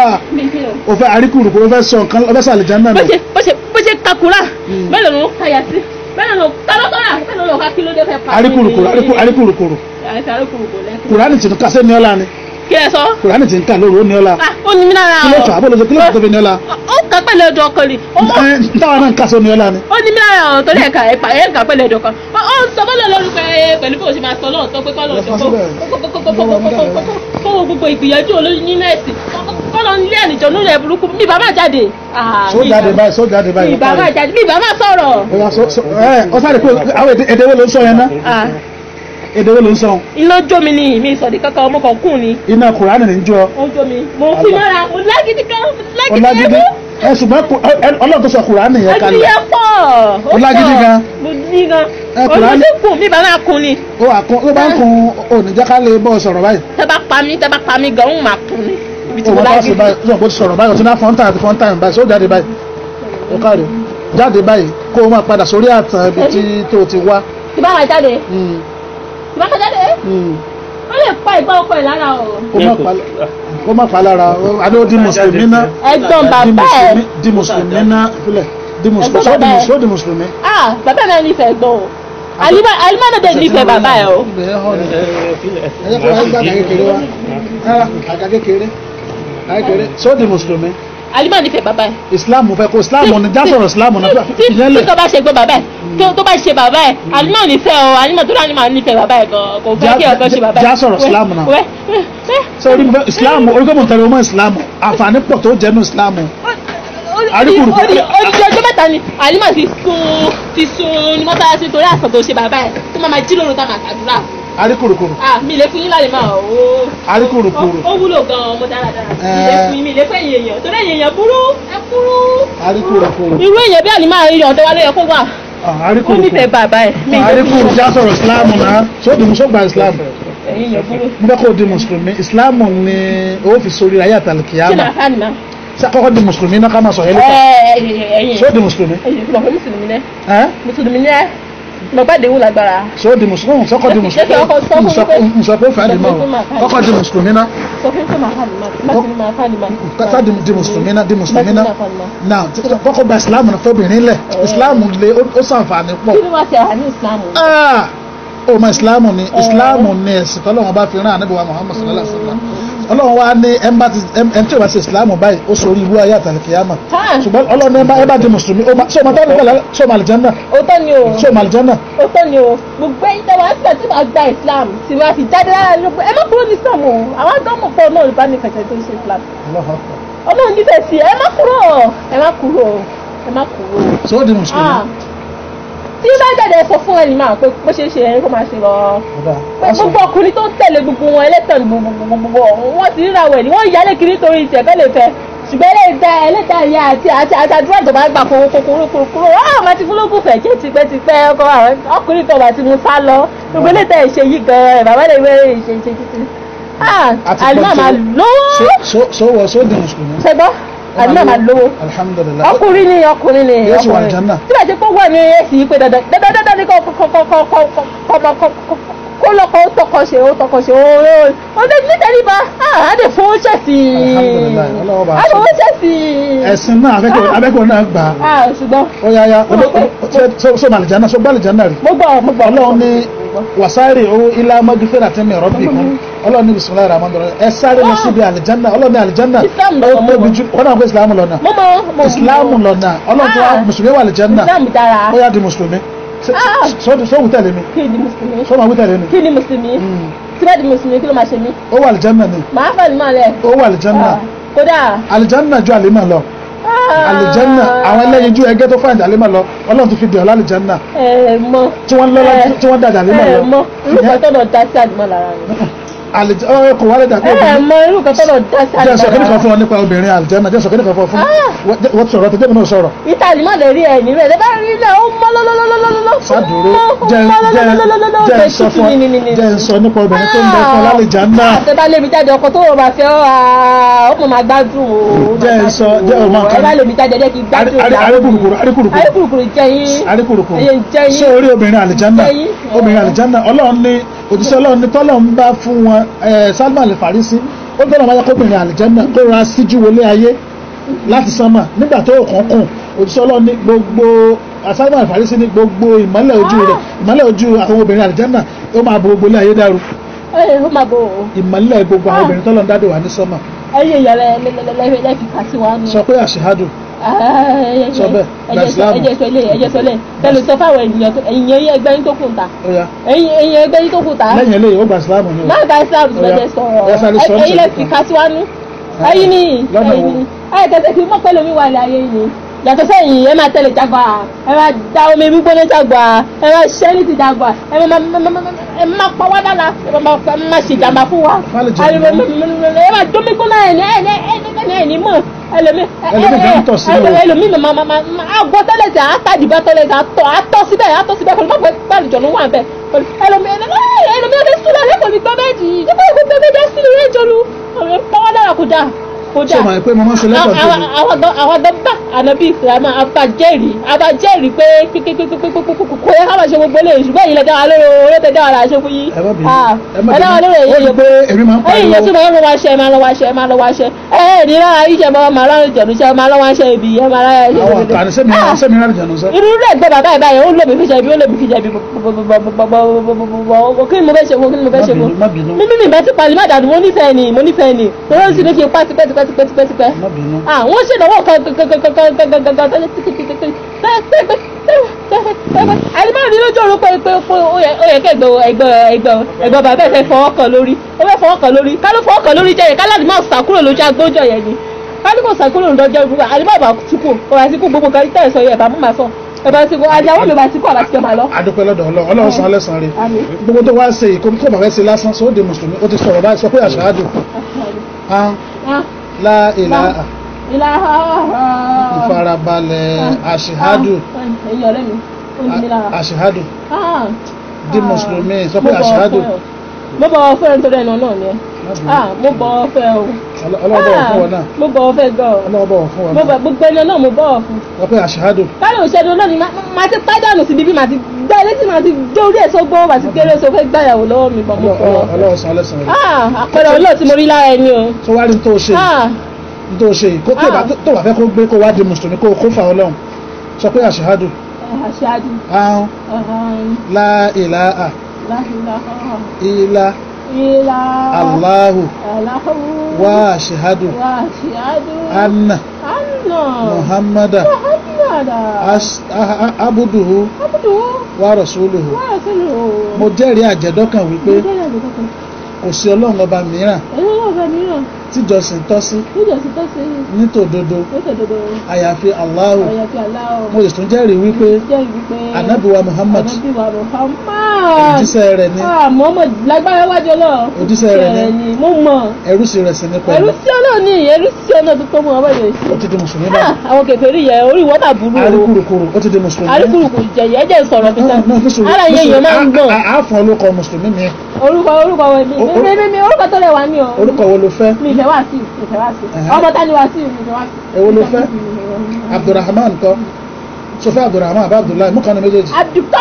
o fẹ́ àríkùrùkù o fẹ́ sọ nǹkan o fẹ́ sàlìjà náà. bó ṣe kakura bẹ́ẹ̀ ló ń káyà sí bẹ́ẹ̀ ló tọ́lọ́tọ́lá bẹ́ẹ̀ ló ká kí ló dé fẹ́ pa. àríkùrùkùrù Kùránì tí ń ká sẹ́ ní ọlá ni. Kí ẹ sọ? Kùránì tí ń ká lóru ó ní ọlá. Ó ní mí lára o. Kí ló fà á bọ́lọ́sọ kí ló fà tó fi ní ọlá? Ó kà pẹ̀lú ẹ̀dọ̀ ọkọ ni. Táwa náà ń ká sọ ní ọlá ni. Ó ní mí lára o torí ẹ̀ka pẹ̀lú ẹ̀dọ̀ kan. Ó ń sọ bọ́lọ̀ lórí pẹ̀lú bó ṣe máa sọ náà sọ pé kọ́ lọ́ọ́ kó gbogbo ìgbìyànjú olóyún nínú ẹ̀sìn kọ́ lọ nílé àlejò nínú ẹ̀ burúkú mi bàbá jáde. Só jáde báyìí. Mi bàbá jáde mi bàbá sọ̀rọ̀. Ọ sáré pé àwọn èdè wo ló ń sọ yẹn ná? Èdè wo ló ń sọ? Iná jó mi ni mi sọ̀dí kankan ọmọ kan kùn ni. Iná Kùránì ní jó. Ó jó mi. Mo ń fi mọ́ra mo lágídí kan lágídí ẹ̀mú. Ṣùgbọ́n Ọlọ́run tó sọ Kùránì yẹn kalẹ̀. Ọdún yẹn pọ̀. Ó lágídí gan. Mo ní gan. Olùdí kùn mi bàbá kùn ni. Ó bá ń kun oníjàká lè bọ́ sọ̀rọ̀ báyìí. Tẹ́ bá pa mí gan ó máa kùn ni. Ó bá sọ báyìí ó sọ̀rọ̀ báyìí ọ̀tún náà fọ́ńtà àti fọ́ńtà báyìí só jáde báyìí. Ó káre jáde báyìí kó o máa padà sórí àtàn ibi tí tó ti wá. Tí bá wà jáde. Ìbá kan jáde? Ó lè pa ìgbà ọkọ ẹ̀ lára o. Ó má pa lára adé ó di mùsùlùmí ná. Ẹ̀gbọ́n bàbá ẹ̀. Di mùsùlùmí ná ìpínlẹ̀ di mùsùlùmí. Bàbá náà nífẹ̀ẹ́ ẹ̀gbọ́n o. Àlímọ́ náà dẹ̀ nífẹ̀ẹ́ bàbá ẹ̀ o. Só di mùsùlùmí. Àlímọ́ nífẹ̀ẹ́ bàbá ẹ̀. Ìsìlámù fẹ́ kó ìsìlámù ní jásọ̀rọ̀ ìsìlámù náà. Tí tó bá ṣe gbọ́ bàbá ẹ̀ tó bá ṣe bàbá ẹ̀ Àlímọ́ nífẹ̀ẹ́ o Àlímọ́ tó láti máa nífẹ̀ẹ́ bàbá ẹ̀ gan kò fẹ́ kí ọkọ ṣe bàbá ẹ̀. Jásọ̀rọ̀ ìsìlámù náà. Sọ́rí ìsìlámù orígbọ́n tẹ̀lé ọmọ ìsìlámù àǹfààní pọ̀ tó jẹ́nu ìsìlámù. Odidi ọjọ́ mẹ́ta ni Àlímọ́ ti sun ní mọ́sálásí torí àsàn tó ṣe bàbá ẹ̀ tó máa jí lóru tá máa ṣàdúrà. Àríkùrùkùrù. Mi lè fún yín láti máa o. Àríkùrùkùrù. Ó wúlò gan-an ọmọ dáradára. Mi lè fẹ́ èèyàn torí èèyàn burú ẹ burú. Àríkùrùkùrù. Irú èèyàn bí Àlímọ́ èèyàn tó wá lóye kó wà. Ó nífẹ̀ẹ́ bàbá ẹ̀. Àríkùrù já sọ̀rọ̀ ìsìlámù náà sódì mú sọ́gbà ìsìlámù. Èèyàn burú. Mo fẹ́ kó o di mùsùlùmí ìsìlámù ni ó fi sórí ayé àtàlùkìyámà. Ṣé màá fà ní ma? Ṣé àkọ́kọ́ di mùsùlùmí náà ká máa sọ yẹn lẹ́kọ̀ọ́? Só di mùsùlùmí. Mùsùlùmí ní. Mùsùlùmí ní ẹ́ mo bá dèwú lágbára. Só di mùsùlùmí sọ́kọ́ di mùsùlùmí. Nsọ pé fàá di mọ́ o kọ́kọ́ di mùsùlùmí náà. Sọ fún fún màá fà ní ma. Kátà di mùsùlùmí náà di mùsùlùmí náà. Náà kọ́kọ́ gba ìsìlámù náà fọ́bìnrin lẹ̀ ìsìlámù lé ó sàǹfààní pọ̀. Kí ni wàá ṣe àní ìsìlámù? Ó mọ ìsìlámù ni ẹ̀sìn tọ́lọ́wọ́n bá fi rán ànábì wa Muhammad sallallahu alaihi wasallam. ọlọ́run wa ní ẹni tí ó bá ṣe ìsìlámù báyìí ó sọ orí ibú ayé àtàlìkìyàmà ṣùgbọ́n ọlọ́run ẹ bá di mùsùlùmí ṣé o máa tọ́ nípa ṣé o máa àlìjánà òótọ́ ni o ṣé o máa àlìjánà. òótọ́ ni o gbogbo ẹ̀yin tẹ́wọ́ àti àti máa gba Islam tí wọ́n fi jáde lára ní ẹ má kúrò ní Islam o àwọn àgbọ̀mọ̀ pọ̀ náà ló bá ní fẹsẹ̀ tó ń ṣe Islam ọlọ́run nífẹ̀ẹ́ sí ẹ má kúrò ẹ má kúrò ẹ má kúrò. ṣé ó di mùsùlùmí. tí bá jáde sọ fún ẹni máa pé bó ṣe ń ṣe ẹni kó máa ṣe lọ. gbogbo ọkùnrin tó ń tẹ̀lé gbogbo wọn ẹlẹ́tàn gbogbo wọn ti ríra wẹ̀ ni wọ́n yálé kiri torí ìtẹ̀ fẹ́ lè fẹ́ ṣùgbọ́n ẹlẹ́dà ìyá àti àdúrà tó bá gbà kúrò máa ti fúnlógún fẹ̀ jẹ́ tipẹ́tipẹ́ ọkọ àwọn ọkùnrin tó bá ti mú sá lọ gbogbo ẹlẹ́dà ìṣe yìí gan-an bàbá lè wẹ́rẹ́ ìṣe títí. àlùmọ́ máa lówó. sọ́wọ́ sódì mùsùlùmí. ṣẹgbọ́ àlùmọ́ máa lówó. alhamdulilayi. ọkùnrin ni yóò sì wà ní Janna. tí bá ṣe pé wà ní èsì yìí pé dandan ní kó lọ́kọ̀ ó tọkọ ṣe ó lé nítorí bá àádé fowó ṣẹ̀sì àfowó ṣẹ̀sì. ẹ̀sìn náà abẹ́kọ̀ọ́ náà gbà á ṣùgbọ́n ó yáyá ṣó màlìjánà ṣó gbàlìjánà rí. mo gbọ́ ọlọ́run ní wasari owó ilá mọ́gífẹ́rẹ́ àti mi rọ́bì kan ọlọ́run ní bisimilayi rahman rahim ẹ sáré lọ síbi àlìjánà ọlọ́run ní àlìjánà ó tóbi jù wọ́n náà pé ìsìlámù lọ́nà ìsìlámù lọ́nà ọlọ́run tó wá mùsùlùmí wà àlìjánà ó yá di mùsùlùmí sọ wù tẹ̀lé mi. kí ni mùsùlùmí. sọ ma wù tẹ̀lé mi. kí ni mùsùlùmí. tí bá di mùsùlùmí kí ló máa ṣe mí. ó wà àlìjánà ni. màá fà ní màá lẹ. ó wà àlìjánà. kódà. àlìjánà ju àlìmọ̀ lọ. àlìjánà àwọn ẹlẹ́yin ju ẹgẹ́ tó fáìndì àlìmọ̀ lọ ọlọ́run ti fi dè ọ́ lálìjánà. mọ. tí wọ́n lọ́lá tí wọ́n dàjà àlìmọ̀ lọ. mọ irú kan tọ́nà dá sí àlìmọ̀ lára mi. kò wálé dàgbé obìnrin. mọ irú kan tọ́nà dá sí àlìmọ̀ lára mi. jẹ́ sọ̀kẹ́ nìkan fún ọ nípa obìnrin àlìjánà jẹ́ sọ̀kẹ́ nìkan fún wọ́n sọ̀rọ̀ tó jẹ́ mi náà sọ̀rọ̀. ìta àlìmọ̀ lè rí ẹ̀yìn rẹ̀ lẹ́bàá rí ilẹ̀ ó mọ́ lọ́lọ́lọ́lọ́lọ́. sádùúró jẹ́ sọ fún jẹ́ sọ nípa obìnrin tó ń bẹ fún lálìjánà. àtẹ̀bá lè mi jáde ọkọ tó rọ̀ bá fẹ́ ó mọ̀ máa gbádùn o. jẹ́ sọ jẹ́ ọmọ kan. ẹ bá lè mi jáde jẹ́ kí n gbádùn ìyá. aríkùrùkùrù jẹ́ yín. ṣé orí obìnrin àlìjánà obìnrin àlìjánà ọlọ́run ní òjíṣẹ́ ọlọ́run ní tọ́lọ́run bá fún wọn Salman al-Farisi ó tọ́lọ́ máa yẹ kóbìnrin àlìjánà kó ra síjú wọlé ayé láti sánmà nígbà tó kọ̀ọ̀kùn òjíṣẹ́ ọlọ́run ní gbogbo Salman al-Farisi ní gbogbo ìmọ́lẹ̀ ojú rẹ̀ ìmọ́lẹ̀ ojú àwọn obìnrin àlìjánà ó máa bo gbogbo ilé ayé dàrú. ó máa bo ìmọ́lẹ̀ gbogbo àwọn obìnrin tọ́lọ́ ń dádò wá ní sánmà. ẹyẹ ìyá lẹ fi kà sí wa nù. sọ pé àṣehádù. sọ bẹ́ẹ̀ ẹjẹ sọlẹ pẹ̀lú sọ fáwọn ènìyàn ẹgbẹ́ yín tó kù ta ẹ̀yin ẹgbẹ́ yín tó kù ta. lẹ́yìn eléyìí ó gba ìsìlámù ni o. má gba ìsìlámù tó bẹ́ẹ̀ sọ̀rọ̀ ẹ̀yin lẹ fi kà sí wa nù. ẹ̀yin ni ayé kẹsẹ̀ kì í mọ̀ pẹ́ lómi wà ní ayé yìí ni yàtọ̀ sẹ́yìn ẹ máa tẹ̀lé Jagba ẹ máa da omi gbígbóná Jagba ẹ máa ṣẹ́ ní ti Jagba ẹ máa pa wá dára ẹ máa ṣe ìjàmbá fún wa ẹ máa dómi gbóná ẹ̀ ní mọ̀ ẹlòmí àgbọ̀ tẹ́lẹ̀ tí a tàdìbà tẹ́lẹ̀ tí a tọ́ síbẹ̀ kò ní má pẹ́ àlùjọ̀nù wà bẹ́ẹ̀ ẹlòmí ọdẹ sílẹ̀ lẹ́kọ̀ọ́ ní gbọ́ méjì nígbà tó gbọ́ méjì sílẹ̀ yẹn jọlu pa wá dára kó dáa. ṣé o máa pé mo máa ń sọ lẹ́kọ̀ọ́ tó ní. àwọn dọ́gba ànábì ìfìyàmọ́ abajẹ́rìí pé kò yẹ ká máa ṣe gbogbo eléyìí ṣùgbọ́n èyí lè dá wa lóró owó tẹ dá wa là ṣe fún yín. ẹ dá wa lóró èyí yẹ pé ẹ̀yin yẹn tí mo máa lọ wá ṣe ẹ máa lọ wá ṣe ẹ ní lára yíṣẹ́ máa lọ́rùn jẹ̀nu ṣe máa lọ wá ṣe ibi ẹ máa lára ṣe. àwọn kan sẹ́mi rárá jẹ̀nu sọ. irú rẹ̀ gbọ́ bàbá ìbáyìí ó lómi fi ṣe ibi ó lómi fi ṣe ibi kí ni mo fẹ́ ṣe fún mímí bá ti palẹ̀ má dàdú mo nífẹ̀ẹ́ ni tọ́lá sì ní kí n pa tipẹ́tipẹ́ wọ́n ṣèlọ́wọ́ kan àìlèmọ́ ní lójú ọ̀run pé ó yẹ kí ẹgbẹ́ bàbá ẹ̀ fẹ́ fọwọ́ kan lórí ká ló fọwọ́ kan lórí jẹ́yẹ ká láti máa sàkúrò lójú agbójọ yẹn ni ká ní kò sàkúrò lójú ìbúkọ àìlèmọ́ bá tukù ọ̀rọ̀ àti kú gbogbo kan tẹ̀ sọ yẹ bàmú màá sọ ẹ̀bá ti kú ajá wọn mi bá ti kú àbá ti kẹ́ máa lọ. adúpẹ́ lọ́dọ̀ Ọlọ́run san lẹ́san rẹ̀ gbogbo tó wá ṣe ìkó tó bàbá ṣe lásán sọ ó di mùsùlùmí ó ti sọ̀rọ̀ báyìí sọ pé àṣàádù la ilaha ìfarabalẹ̀ àṣìhádù àṣìhádù di mùsùlùmí sọ pé àṣìhádù. mo bọ̀ ọ́ fẹ́ nítorí ẹ̀nà náà ni mo bọ̀ ọ́ fẹ́ o. ọlọ́wọ́ bọ̀ fún wọn náà. mo bọ̀ ọ́ fẹ́ gan. ọlọ́wọ́ bọ̀ fún wọn náà. gbogbo ẹni náà mo bọ̀ ọ́ fún. sọ pé àṣìhádù. káyọ̀ òṣèlú lónìí máa ti pàdánù sí bíbí máa ti gbá létí máa ti jó orí èso gbọ́ máa ti kéré èso fẹ́ gbáyàwó lọ́wọ́ mi bọ̀ mo kọ́. Ọlọ́run san lẹ́san rẹ̀. àpẹẹrẹ olóò tí mo rí lára ẹni o. tó wá rí tó ṣe tó ṣe kó tó wà fẹ́ kó gbé kó wá di mùsùlùmí kó fà Ọlọ́run sọ pé àṣìhádù. àṣìhádù. la ilaha illa Allahu wa ashhadu anna Muhammada abuduhu wa rasuluhu. Mo jẹ́rìí àjẹ́dọ́kàn wípé kò sí ọlọ́run ọba mìíràn tíjọsìn tọ́ sí nítòdodo àyàfi Allahu. Mo sì tún jẹ́rìí wípé ànábì wa Muhammad òjíṣẹ́ rẹ̀ ni. Muhammad lágbára wájú ọlọ́run. Òjíṣẹ́ rẹ̀ ni. Mo mọ̀. Ẹrú sí rẹ̀ sí ní pẹ̀lú. Ẹrú sí ọlọ́run ni ẹrú sí ọlọ́run tó tọ́ mọ́ ọba ìjọ ìsìn. Ó ti di mùsùlùmí báyìí. Àwọn kèfèrí yẹ orí wọ́tà burú o. Àríkùrùkùrù ó ti di mùsùlùmí. Àríkùrùkù jẹ̀yẹ̀ ẹ̀jẹ̀ sọ̀rọ̀ fífẹ́. Ara yẹn yẹn máa ń gbọ̀n. Àáfọ̀ olókọ mùsùlùmí mi. Orúkọ mi orúkọ tó lẹ̀ wá ní o. Orúkọ wo ló fẹ́? Mi ìfẹ́ wá sí ìfẹ́ wá sí. Ọmọ tá ni wá sí ìfẹ́ wá sí. Èwo ló fẹ́? Abdulrahman kọ́. Sọfẹ́ Abdulrahman àbá Abdullahi mú kan ní méjèèjì.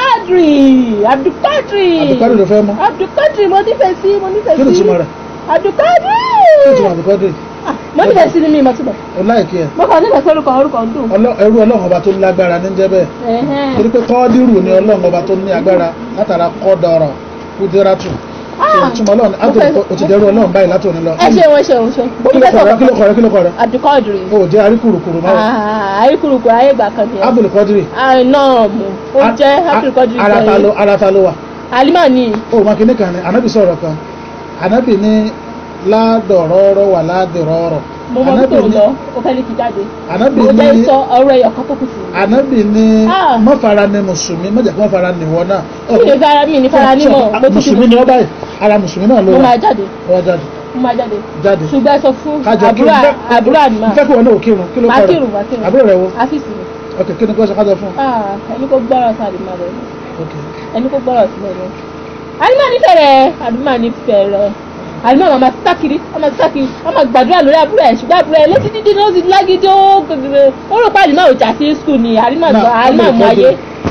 Abdulkadir ló fẹ́ mú. Abdulkadir mo nífẹ̀ẹ́ sí. Kí ni ìtumọ̀ rẹ̀? Abdulkadir. Kí ni ìtumọ̀ Abdulkadir? Mo nífẹ̀ẹ́ sí ni mi ìmọ̀ síbẹ̀. O láìkí ẹ̀. Mo kàn nífẹ̀ẹ́ sí orúkọ ń dùn. Ẹrú ọlọ́run ọba tó lágbára ní jẹ́ bẹ́ẹ̀. Torí pé kọ́ọ́dírù ni ọlọ́run ọba tó ní agbára látara kọ́dọ̀rọ̀ kúdírátù. Túmọ̀ ọlọ́run ó ti dẹrú ọlọ́run báyìí látò ní lọ. Ẹ ṣe wọn ṣe. Kí ló kọ rẹ? Abdulkadir. O jẹ́ àríkùrùkùrù máa. Àríkùrùkùrù ayé ìgbà kan ni. Abdulkadir. Náà mo ó jẹ́ Abdulkadir. Ara ta ló wà? Alima ni. O máa kí ní kan ní Ànábì sọ̀rọ̀ kan. Ànábì ní ládọ̀rọ̀rọ̀ wà ládọ̀rọ̀rọ̀. Mo mọ tó lọ ó fẹ́ ní kí jáde. Ànábì mo ní fẹ́ sọ ọ̀rọ̀ ẹ̀yọ̀ kan tó kù sí. Ànábì ní má fara ní mùsùlùmí má jẹ́ kí wọ́n fara ní ìwọ náà. Mi ní fara ní mọ̀. Mùsùlùmí ni ọ báyìí ara mùsùlùmí náà ló wà. Mo máa jáde. Mo máa jáde. Ṣùgbọ́n ẹ sọ fún àbúrò àdìmá. Fẹ́ kí wọn náà kírun kí ló kọ́ rẹ̀? Àbúrò rẹ̀ wo? Áfíìsì mi. Ok kí ni kò ṣe kájọ fún? Ẹni kò gbọ́rọ̀ sí àdìmá rẹ̀. Ok. Ẹni kò gbọ́rọ̀ sí lẹ́nu. Àdìmá nífẹ̀ẹ́ rẹ̀ àdìmá nífẹ̀ẹ́ rẹ̀. Àdìmá màmá sákiri ọmọ gbàdúrà lórí àbúrò ẹ̀ ṣùgbọ́n àbúrò ẹ̀ létí dídí ní ó ti lágídí ó rò pé àdìmá ò jà sí skul ni àdìmá mú ayé.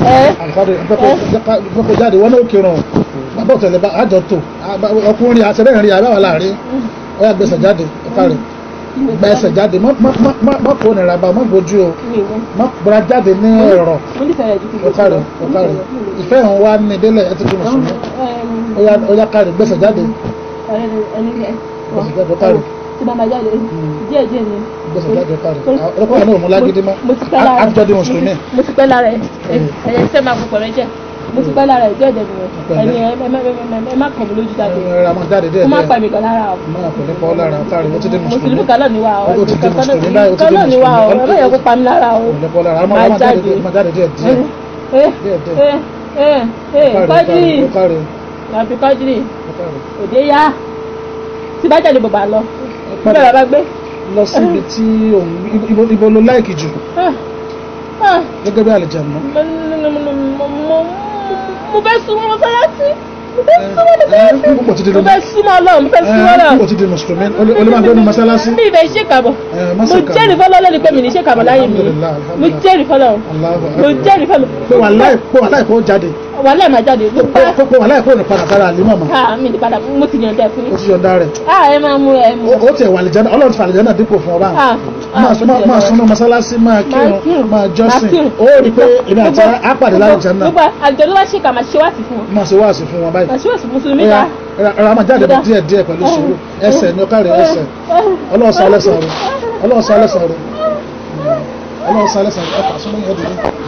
Àkọ́kọ́ jáde wọn náà kírun bàbá òtẹ̀lẹ̀ bá àjọ tó ọkùnrin àṣẹbẹ̀rẹ̀ rí àbáwá láàrin ó yà gbèsè jáde ọkà rẹ̀ gbèsè jáde má kó nira bá má bójú o má bọ́ra jáde ní ẹ̀rọ ọkà rẹ̀ ìfẹ́ hàn wá ní délẹ̀ ẹ ti fi mùsùlùmí ó yà kárẹ̀ gbèsè jáde ọkà rẹ̀ tí bá máa jáde díẹ̀ ni. gbèsè jáde ọkà rẹ̀ ọkùnrin náà mú lágídí má àjọ di mùsùlùmí. Mo ti pẹ́ lára ẹ̀ ẹ̀yẹ fẹ́ máa pọ̀ rẹ̀ jẹ́. Mo ti pẹ́ lára ẹ̀ díẹ̀ nìyẹn ẹ má kàn mí lójú jáde. Ó má pa mi kan lára o. Mùsùlùmí kan náà ni wà o. Kan náà ni wà o. Ẹ má yẹ kó pa mi lára o. Má jáde. Abdulkadir òde yá tí bá jáde bàbá lọ bẹ́ẹ̀ bàbá gbé. Lọ sí ibi tí ibo ló láìkì jù gẹ́gẹ́ bí àlejò àná. Mo fẹ́ súnmọ́ mọ́sálásí. Mo fẹ́ súnmọ́ Ọlọ́run. Mo fẹ́ súnmọ́ Ọlọ́run. Mo ti di mùsùlùmí olùmọ̀gbẹ́ ní mọ́sálásí. Mi ìfẹ́ ṣe kàbọ̀. Mo jẹ́rìí fọ́lọ́ lẹ́nu pé mi ní ṣe kàbọ̀ láyé mi. Mo jẹ́rìí fọ́lọ́. Mo jẹ́rìí fọ́lọ́. Pé wàláì kó jáde. Wàláì máa jáde. Pé wàláì kó ní padà sára àlímọ̀ mọ́. Mi ní padà mo ti yàn dẹ́ fún yín. O ti yọ̀ǹda rẹ̀. Ẹ máa mú ẹ mú. O tiẹ̀ wà àlìjánnà Ọlọ́run ti fa àlìjánnà dípò fún ọba. Máa súnmọ́ mọ́sálásí máa kírun máa jọ́sìn. Ó rí i pé èmi àti àpàdé l'àlìjánnà. Gbogbo àjọ ló wá ṣe kà máa ṣe wáàsí fún wọn. Máa ṣe wáàsí fún wọn báyìí. Máa ṣe wáàsí fún Mùsùlùmí ká. Ra máa jáde díẹ̀ pẹ̀lú sùúrù ẹsẹ̀ ní ọkà rẹ̀ ẹsẹ̀ Ọlọ́run sá lẹ́sàn rẹ̀ Ọlọ́run sá lẹ́sàn rẹ̀ Ọlọ́run sá lẹ́sàn rẹ̀ ẹ̀fà súnmọ́ ẹ̀dùnú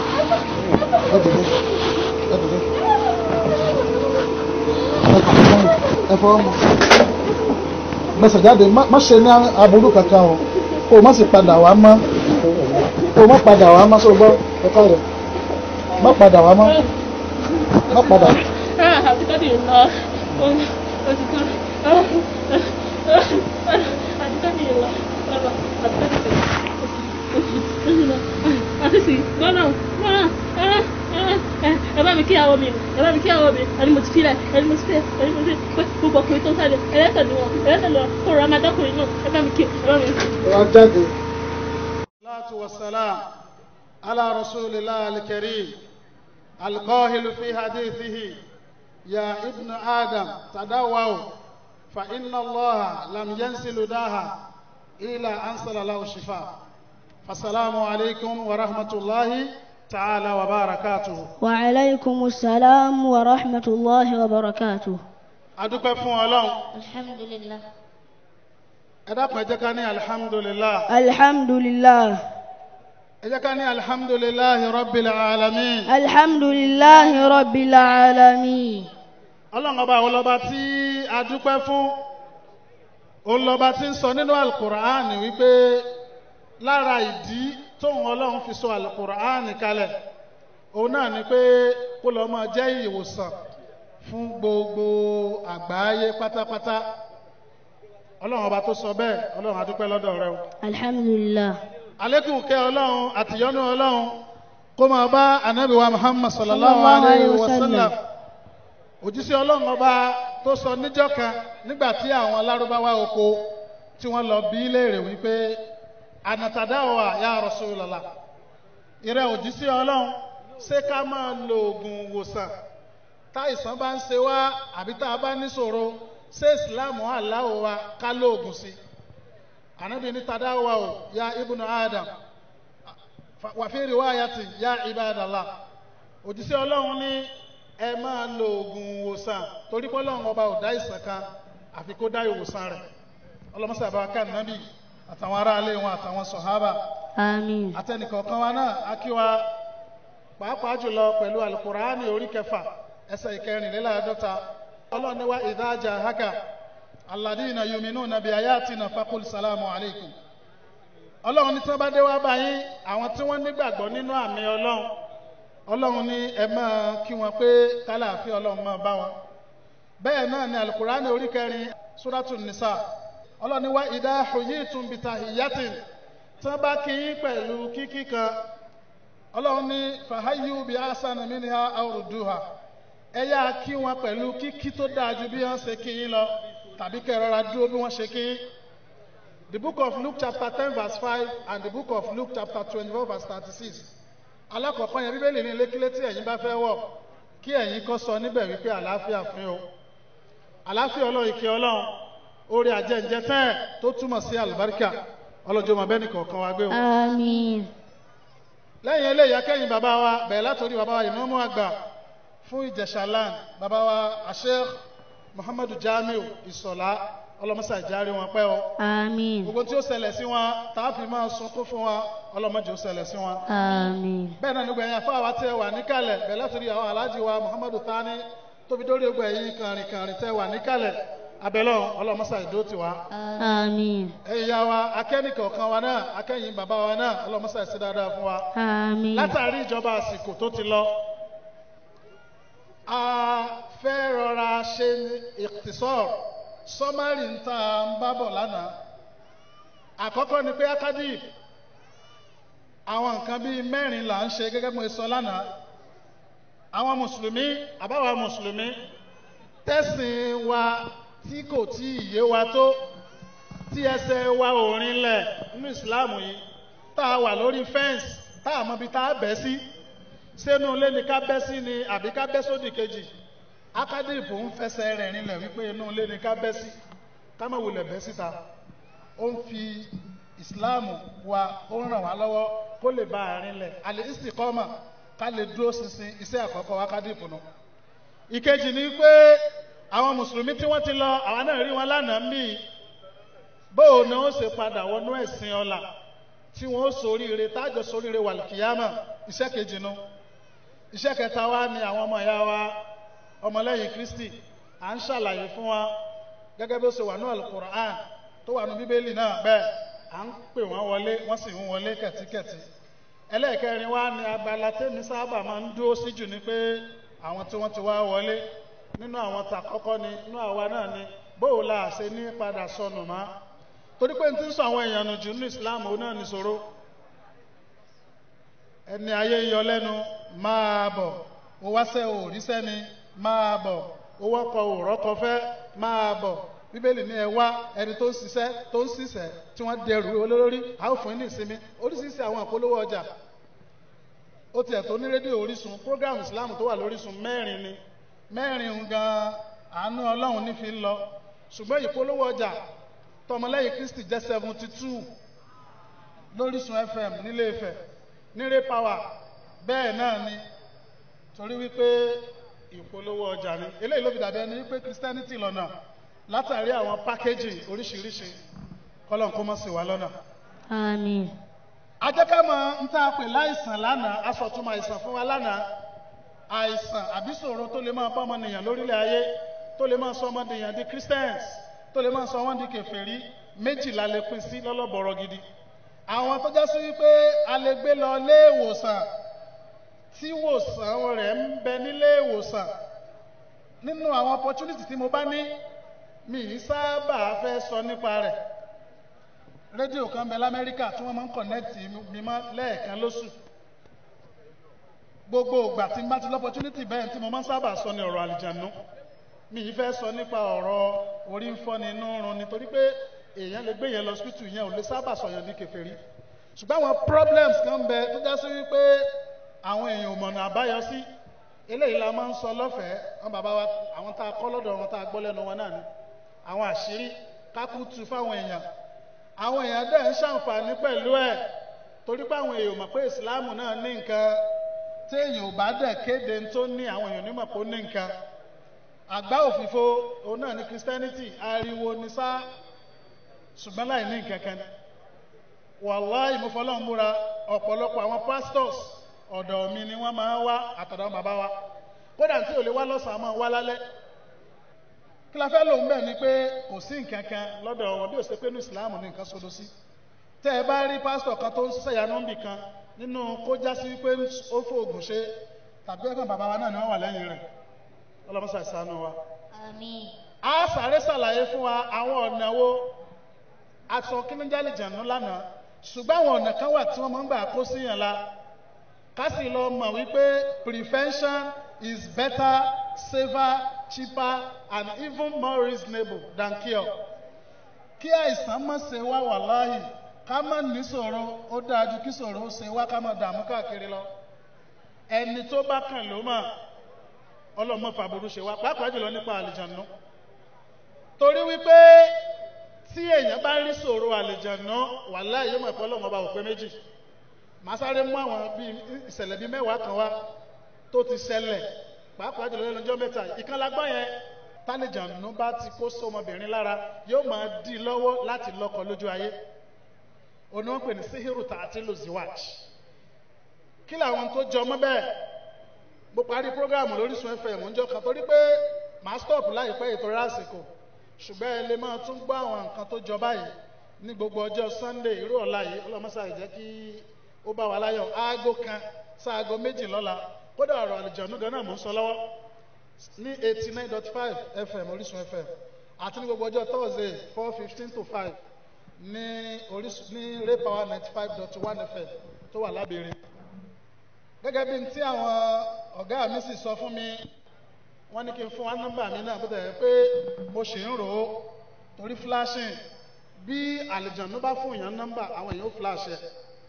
ẹ̀fọ́ ọmọ gbèsè jáde má ṣe ní aburú kankan o kó o má sì padà wá mọ́ sógbọ́ ọkà rẹ̀ má padà wá mọ́ má padà. Àbíkọ́dì lọ òtítọ́ àbíkọ́dì lọ àtìsí gbọ́nà ẹ bá mi kíyàwó mi ẹni mo ti filẹ̀ pé gbogbo ọkùnrin tó ń sáré ẹlẹ́sẹ̀ ni wọn kó rọ amadọ́kùnrin náà ẹ bá mi kí ẹ bá mi. wọ́n jáde. salatu wa salam ala rasulillah al-karim al-qahilu fi hadithihi ya ibn adam tadawaw fa inna allaha lam yanzilu daha ila ansala lahu shifa. Assalamu alaikum wa rahmatullahi ta'ala wa barakatuh. Wa alaikum assalam wa rahmatullahi wa barakatuh. adúpẹ́ fún Ọlọ́run. Alhamdulillah. Ẹ dákun ẹ jẹ́ ká ní alhamdulillah. Alhamdulillah. Ẹ jẹ́ ká ní alhamdulillahi rabbil alamin. Alhamdulillahi rabbil alamin. Ọlọ́run ọba àwọn ọlọ́ba tí adúpẹ́ fún. Olọ́ba tí ń sọ nínú Al-Qur'an wípé lára ìdí tóun Ọlọ́run fi sọ Al-Qur'an kalẹ̀. Òun náà ni pé kó lọ máa jẹ́ ìwòsàn fún gbogbo àgbáyé pátápátá. Ọlọ́run ọba tó sọ bẹ́ẹ̀, Ọlọ́run adúpẹ́ lọ́dọ̀ rẹ o. Alhamdulillah. Àlékún kẹ́ Ọlọ́run àtìyọ́nú Ọlọ́run kó máa bá Ànábì wa Muhammad sallallahu alayhi wa sallam. Òjíṣẹ́ Ọlọ́run ọba tó sọ níjọ́ kan nígbà tí àwọn Lárúbáwá oko tí wọ́n lọ bí léèrè wípé anatadawa ya Rasulullah. Ìrẹ́ òjíṣẹ́ Ọlọ́run ṣé ká máa lo oògùn ìwòsàn táìsàn bá ń ṣe wá àbí tá a bá níṣòro ṣé ìsìláàmù aláwọ̀ wa ká lóògùn sí. Ànábì ní tadawa o ya ibnu Adam wa fi riwayati ya ibadallah. Òjíṣẹ́ Ọlọ́run ní ẹ máa lo oògùn ìwòsàn torí pé Ọlọ́run ọba ò dá ìsàn kan àfi kó dá ìwòsàn rẹ̀. Ọlọ́mọṣẹ́ àbáwá ká nàbì àtàwọn aráalé wọn àtàwọn sọ̀hábà. Àmín. Àtẹnìkọ̀ọ̀kan wa náà á kí wa pàápàá jùlọ pẹ̀lú Al-Qur'ani orí 6 ẹsẹ̀ 4 Ọlọ́run ní wa idha jahaka alladhina yu'minuna bi ayatina faqul salamu alaykum. Ọlọ́run ní tí wọ́n bá dé wá báyìí àwọn tí wọ́n nígbàgbọ́ nínú àmì Ọlọ́run ní ẹ máa kí wọn pé kálàáfíà Ọlọ́run máa bá wọn. Bẹ́ẹ̀ náà ni Al-Qur'ani orí 4 Suratul Nisa. Ọlọ́run ní wa idha huyitum bi tahiyyatin tí wọ́n bá kí yín pẹ̀lú kíkí kan Ọlọ́run ní fahayyu bi ahsana minha aw rudduha. Ẹ yá kí wọn pẹ̀lú kíkí tó dáa ju bí wọ́n ṣe kí yín lọ tàbí kẹ́ rọra dúró bí wọ́n ṣe kí yín. The book of Luke chapter 10 verse 5 and the book of Luke chapter 24 verse 36. Alákọ̀ọ́kọ́ yẹn Bíbélì ní lékílé tí ẹ̀yin bá fẹ́ wọ̀ kí ẹ̀yin kọ́ sọ níbẹ̀ wípé àlàáfíà fún o. Àlàáfíà Ọlọ́run ìkẹ́ Ọlọ́run orí àjẹǹjẹ tán tó túmọ̀ sí àlùbáríkà ọlọ́jọ́ máa bẹ́ẹ̀ nìkọ̀ọ̀kan wa gbé o. Àmín. Lẹ́yìn eléyìí akẹ́yìn bàbá wa bẹ̀rẹ̀ látòrí bàbá wa ìmáàmù àgbà fún Ìjẹ̀ṣà land bàbá wa Sheikh Muhammadu Jamiu Ìsọ̀lá ọlọ́mọsà ìjárí wọn pẹ́ o. Àmín. Gbogbo tí ó ṣẹlẹ̀ sí wọn tààfin máa sunkún fún wọn ọlọ́mọdé ó ṣẹlẹ̀ sí wọn. Àmín. Bẹ́ẹ̀ náà nígbà yẹn afọ àwa tẹ wà níkàlẹ̀ bẹ̀rẹ̀ látòrí àwọn aláàjì wa Muhammadu Tani tóbi dórí ogbà yìí kàrìnkàrìn tẹ wà níkàlẹ̀ abẹ́lọ́ ọlọ́mọsà ìdó tiwa. Àmín. Ẹ̀yà wa akẹ́nìkọ̀ọ̀kan wa náà akẹ́yìn bàbá wa náà ọlọ́mọsà ìṣe dáadáa fún wa. Àmín. Látàrí ìjọba àsìkò tó ti lọ a fẹ́ rọra ṣe ìtìsọ́ọ̀ sọ́márì ń ta ń bábọ̀ lánàá. Àkọ́kọ́ ni pé akadif àwọn nǹkan bíi 4 là ń ṣe gẹ́gẹ́ bí mo sọ lánàá. Àwọn mùsùlùmí àbáwa mùsùlùmí tẹ̀sìn wa tí kò tí ì yé wa tó tí ẹsẹ̀ wa ò rinlẹ̀ nínú ìsìláàmù yìí tá a wà lórí fẹ́ǹsì tá a mọ ibi tá a bẹ́ sí sínú ilé ni ká bẹ́ sí ni àbí ká bẹ́ sódì kejì. Akadìbò ń fẹsẹ̀ rẹ̀ rinlẹ̀ wípé inú ilé ni ká bẹ́ sí ká má wulẹ̀ bẹ́ síta. Ó ń fi ìsìláàmù wa ó ń ràn wá lọ́wọ́ kó lè bá a rinlẹ̀ àlè ìsìkọ́mà ká lè dúró ṣinṣin iṣẹ́ àkọ́kọ́ Akadìbò náà. Ìkejì ni pé àwọn mùsùlùmí tí wọ́n ti lọ àwọn náà rí wọn lánàá ń bì bóò ni ó ṣe padà wọnú ẹ̀sìn ọlà tí wọ́n ó soríire tájọ soríire wàlìkìyámà iṣẹ́ kejì nu. Iṣẹ́ kẹta wa ni àwọn ọmọ ìyá wa ọmọlẹ́yìn Kristi à ń ṣàlàyé fún wa gẹ́gẹ́ bí ó ṣe wà ní Al-Qur'an tó wà ní Bíbélì náà bẹ́ẹ̀ à ń pè wọ́n wọlé wọ́n sì ń wọlé kẹ̀tíkẹ̀tí. Ẹlẹ́ẹ̀kẹrin wa ni abala tẹ́mi sábà máa ń dúró sí jù ni pé àwọn tí wọ́n ti wá wọlé nínú àwọn tàkọ́kọ́ ni nínú àwa náà ni bóò la ṣe ní padà sọnù mọ́ torí pé n ti ń sọ àwọn èèyàn nù jù ní Islam òun náà ní ṣòro. Ẹni ayé yọ lẹ́nu máa bọ̀ ó wáṣẹ́ òríṣẹ́ ni máa bọ̀ ó wọ́kọ̀ òrọ́kọ fẹ́ máa bọ̀. Bíbélì ní ẹ wá ẹni tó ń ṣiṣẹ́ tí wọ́n dẹrù olórí a ó fún yín ní ìsinmi. Oríṣiríṣi àwọn àpolówó ọjà ó tiẹ̀ tó ní rédíò Orísun program Islam tó wà lórísun 4 ni 4 gan àánú Ọlọ́run ní fi ń lọ ṣùgbọ́n ìpolówó ọjà tọmọlẹ́yìn Kristi jẹ́ 72 lórísun FM nílé Ifẹ̀ ní Ray Power bẹ́ẹ̀ náà ni torí wípé ìpolówó ọjà ni eléyìí ló fi dàbí ẹni pé Christianity lọ́nà látàrí àwọn pákéjì oríṣiríṣi kọ́lọ̀ kó mọ́ sí wa lọ́nà. Àmín. ajẹ́ká mọ ń tá a pè láìsàn lánàá aṣọ̀túnmọ̀ àìsàn fún wa lánàá àìsàn àbí ṣòro tó lè máa bá ọmọnìyàn lórílẹ̀ ayé tó lè máa sọ ọmọnìyàn di Christians tó lè máa sọ wọ́n di kèfèrí méjìlá lè pín sí lọ́lọ́bọ̀rọ̀ gidi. àwọn tó já sí wípé a lè gbé lọ ilé ìwòsàn tí ìwòsàn rẹ̀ ń bẹ nílé ìwòsàn nínú àwọn opportunity tí mo bá ní mi ì sábà fẹ́ sọ nípa rẹ̀. rédíò kan bẹ l'Amẹ́ríkà tí wọ́n máa ń kọ̀nẹ́tì mi mọ́ lẹ́ẹ̀kan lóṣù. gbogbo ìgbà tí n bá ti l'opportunity bẹ́ẹ̀ tí mo máa ń sábà sọ ní ọ̀rọ̀ àlìjànú. mi ì fẹ́ sọ nípa ọ̀rọ̀ orí ń fọ́ni inú run nítorí pé èèyàn lè gbé yẹn lọ hospital yẹn ò lè sábà sọ̀yàn ní kèfèrí. ṣùgbọ́n àwọn problems kan bẹ tó já sí wípé àwọn èèyàn ò mọ̀nà àbáyọ sí. eléyìí la máa ń sọ lọ́fẹ̀ẹ́ àwọn bàbá wa àwọn tá a kọ́ lọ́dọ̀ wọn tá a gbọ́ lẹ́nu wọn náà ni àwọn àṣírí kákútu fáwọn èèyàn àwọn èèyàn dẹ̀ ń ṣàǹfààní pẹ̀lú ẹ̀ torí pé àwọn èèyàn mọ̀ pé ìsìláàmù náà ní nǹkan tí èèyàn ò bá dẹ̀ kéde tó ní àwọn èèyàn nímọ̀ pé ó ní nǹkan àgbá òfìfo òun náà ní Christianity ariwo ní sá ṣùgbọ́n láì ní nǹkan kan wàláhì mo fọlọ́run múra ọ̀pọ̀lọpọ̀ àwọn pastors ọ̀dọ̀ mi ni wọ́n máa ń wá àtọ̀dọ̀ bàbá wa kódà tí ò lè wá lọ́sàn-án máa wá lálẹ́ kí la fẹ́ lòun bẹ́ẹ̀ ni pé kò sí nǹkan kan lọ́dọ̀ wọn bí ó ṣe pé ní ìsìláàmù ní nǹkan sodo sí tẹ́ ẹ bá rí pásítọ̀ kan tó ń ṣiṣẹ́ ìyanu níbì kan nínú kó já sí wípé ó fòògùn ṣe tàbí ẹ̀gbọ́n bàbá wa náà ni wọ́n wà lẹ́yìn rẹ̀ ọlọ́mọṣà ìsànú wa. Àmín. a sáré ṣàlàyé fún wa àwọn ọ̀nà wo aṣọ kíníjàlè jànú lánàá ṣùgbọ́n àwọn ọ̀nà kan wà tí wọ́n máa ń gbà kó síyàn la ká sì lọ mọ̀ wípé prevention is better, safer, cheaper and even more reasonable than cure. kí àìsàn má ṣe wá wàláhì ká má ní ṣòro ó dáa ju kí ṣòro ó ṣe wá ká má dààmú káàkiri lọ. ẹni tó bá kàn ló mà ọlọ́mọ fàbùrù ṣe wá pàápàá jùlọ nípa àlìjànú. torí wípé tí èèyàn bá rí ṣòro àlìjànú wàláhì yóò mọ̀ pé ọlọ́mọ bá wò pé méjì. màá sáré mú àwọn ìṣẹ̀lẹ̀ bíi mẹ́wàá kan wá tó ti ṣẹlẹ̀ pàápàá jùlọ lẹ́nu ọjọ́ mẹ́ta ìkan lágbọ́n yẹn tálẹ̀jànú bá ti kó sọmọbìnrin lára yóò máa dí lọ́wọ́ láti lọ́kọ lójú ayé òní wọ́n pè ní síhírù tààtìlù ziwaj kí làwọn tó jọ mọ́ bẹ́ẹ̀ mo parí prógráàmù lórísun FM ńjọ́ kan torí pé màá stop láìpẹ́ ìtorí àsìkò ṣùgbọ́n ẹ lè máa tún gbọ́ àwọn nǹkan tó jọ báyìí ní gbogbo ọjọ́ Sunday irú ọ̀la yìí ọlọ́mọṣà ìjẹ́ kí ó bá wa láyọ̀ aago kan sáago méjì lọ́la kódà ọ̀rọ̀ àlìjànú gan náà mò ń sọ lọ́wọ́ ní 89.5 FM Orísun FM àti ní gbogbo ọjọ́ Thursday 4:15 to 5 ní Orísun ní Ray Power 95.1 FM tó wà lábẹ́rẹ́. gẹ́gẹ́ bí tí àwọn ọ̀gá mi sì sọ fún mi wọ́n ní kí n fún wa nọ́mbà mi náà bó tẹ̀ pé mo ṣì ń rò ó torí flashing bí àlìjànú bá fún èèyàn nọ́mbà àwọn èèyàn ó flash ẹ̀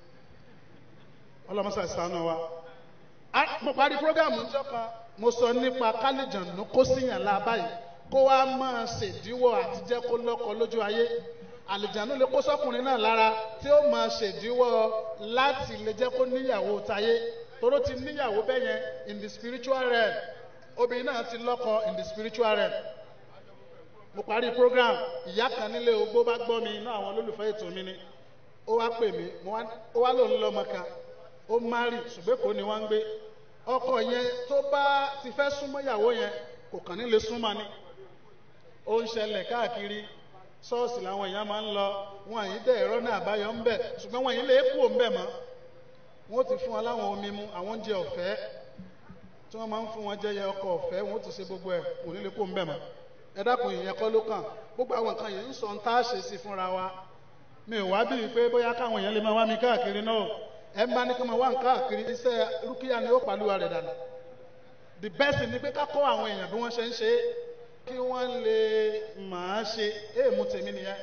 ọlọ́mọṣà ìsànú wa. mo parí prógámù ńjọ́ kan mo sọ nípa kálíjànú kó síyàn la báyìí kó wá máa ṣèdíwọ́ àti jẹ́ kó lọ́kọ lójú ayé àlìjànú lè kó sọ́kùnrin náà lára tí ó máa ṣèdíwọ́ láti lè jẹ́ kó níyàwó táyé toró ti níyàwó bẹ́yẹn in the spiritual realm obìnrin náà ti lọ́kọ in the spiritual realm. mo parí program ìyá kan nílé ogbó bá gbọ́ mi iná àwọn olólùfẹ́ ètò mi ni ó wá pè mí ó wá lòun lọ́mọ kan ó márì ṣùgbọ́n kò ní wọ́n ń gbé ọkọ yẹn tó bá ti fẹ́ súnmọ́ ìyàwó yẹn kò kàn ní lè súnmọ́ ni ó ń ṣẹlẹ̀ káàkiri ṣọ́ọ̀ṣì làwọn èèyàn máa ń lọ wọn àyín dẹ̀ ẹ̀rọ náà àbáyọ ń bẹ̀ ṣùgbọ́n wọn yìí lè kú òun bẹ̀ mọ́ wọn ó ti fún wọn láwọn omi mu àwọn oúnjẹ ọ̀fẹ́ tí wọ́n máa ń fún wọn jẹ yẹ ọkọ̀ ọ̀fẹ́ wọn ó ti ṣe gbogbo ẹ̀ kò ní lè kú òun bẹ̀ mọ́ ẹ dákun ìyẹn kọ́ ló kàn gbogbo àwọn nǹkan yìí ń sọ ń tá a ṣe sí fúnra wa mi ò wá bíi pé bóyá káwọn èèyàn lè máa wá mi káàkiri náà ẹ bá ní kí wọ́n wá ń káàkiri iṣẹ́ rúkìá ni ó pàlúwa rẹ̀ dànù the best ni pé ká kọ́ àwọn èèyàn bí wọ́n ṣe ń ṣe é kí wọ́n lè máa ṣe èèmù tèmi nìyẹn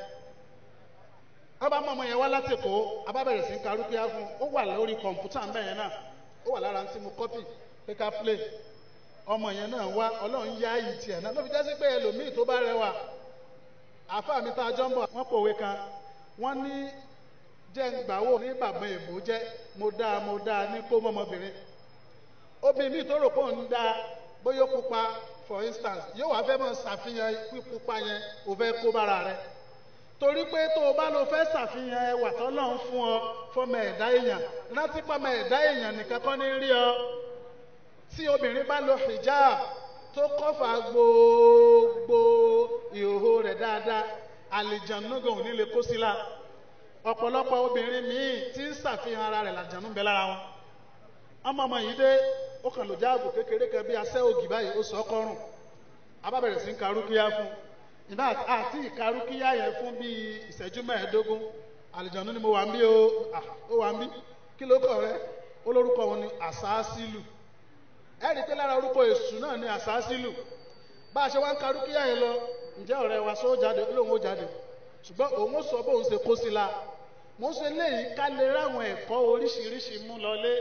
ọba mọ́mọ́ yẹn wá láti Èkó abábẹ̀rẹ̀ sí ń ka rúkìá fún ó wà lórí kọ̀ǹpútà ń bẹ̀ yẹn náà ó wà lára tí mo kọ́pì pé ká play ọmọ yẹn náà wá Ọlọ́run yá yìí tiẹ̀ náà ló fi jẹ́ sí pé ẹlòmíì tó bá rẹwà àfáà mi tá a jọ ń bọ̀ wọ́n pòwe kan wọ́n ní jẹ́ ń gbàwó ní bàbá èbó jẹ́ mo dáa ní kó mọ́mọbìnrin obìnrin mi tó rò pé òun dáa bóyá pupa for instance yóò wá fẹ́ mọ̀ ṣàfihàn pípupa yẹn ò fẹ́ kó bára rẹ̀ torí pé tó o bá lọ fẹ́ ṣàfihàn ẹwà tọ́lọ́run fún ọ fọmọ ẹ̀dá èèyàn rántí pọ́mọ ẹ̀dá èèyàn nìkan kọ́ ní rí ọ tí obìnrin bá lo hijab tó kọ́fà gbogbo ìhòòhò rẹ̀ dáadáa àlìjànú gan ò ní lè kó sí la ọ̀pọ̀lọpọ̀ obìnrin míì tí ń ṣàfihàn ara rẹ̀ làjànú ń bẹ lára wọn ọmọ yìí dé ó kàn lò jáàbù kékeré kan bí asẹ́ ògì báyìí ó sọ ọkọrùn abábẹ̀rẹ̀ sí ń karúkíyá fún ìbá àti ìkarúkíyá yẹn fún bí ìṣẹ́jú mẹ́ẹ̀ẹ́dógún àlìjànú ni mo wà ń bí ó wà ń bí kí ló kọ̀ rẹ ó lórúkọ wọn ni àsáásílù ẹ̀rí pé lára orúkọ èṣù náà ni àsáásílù bá a ṣe wá ń karúkíyá yẹn lọ ǹjẹ́ ọ̀rẹ́ wa sọ jáde olóhùn ó jáde ṣùgbọ́n òun ó sọ bóun ṣe kó sí la mo ń ṣe léyìí ká lè ráwọn ẹ̀kọ́ oríṣiríṣi mú lọlé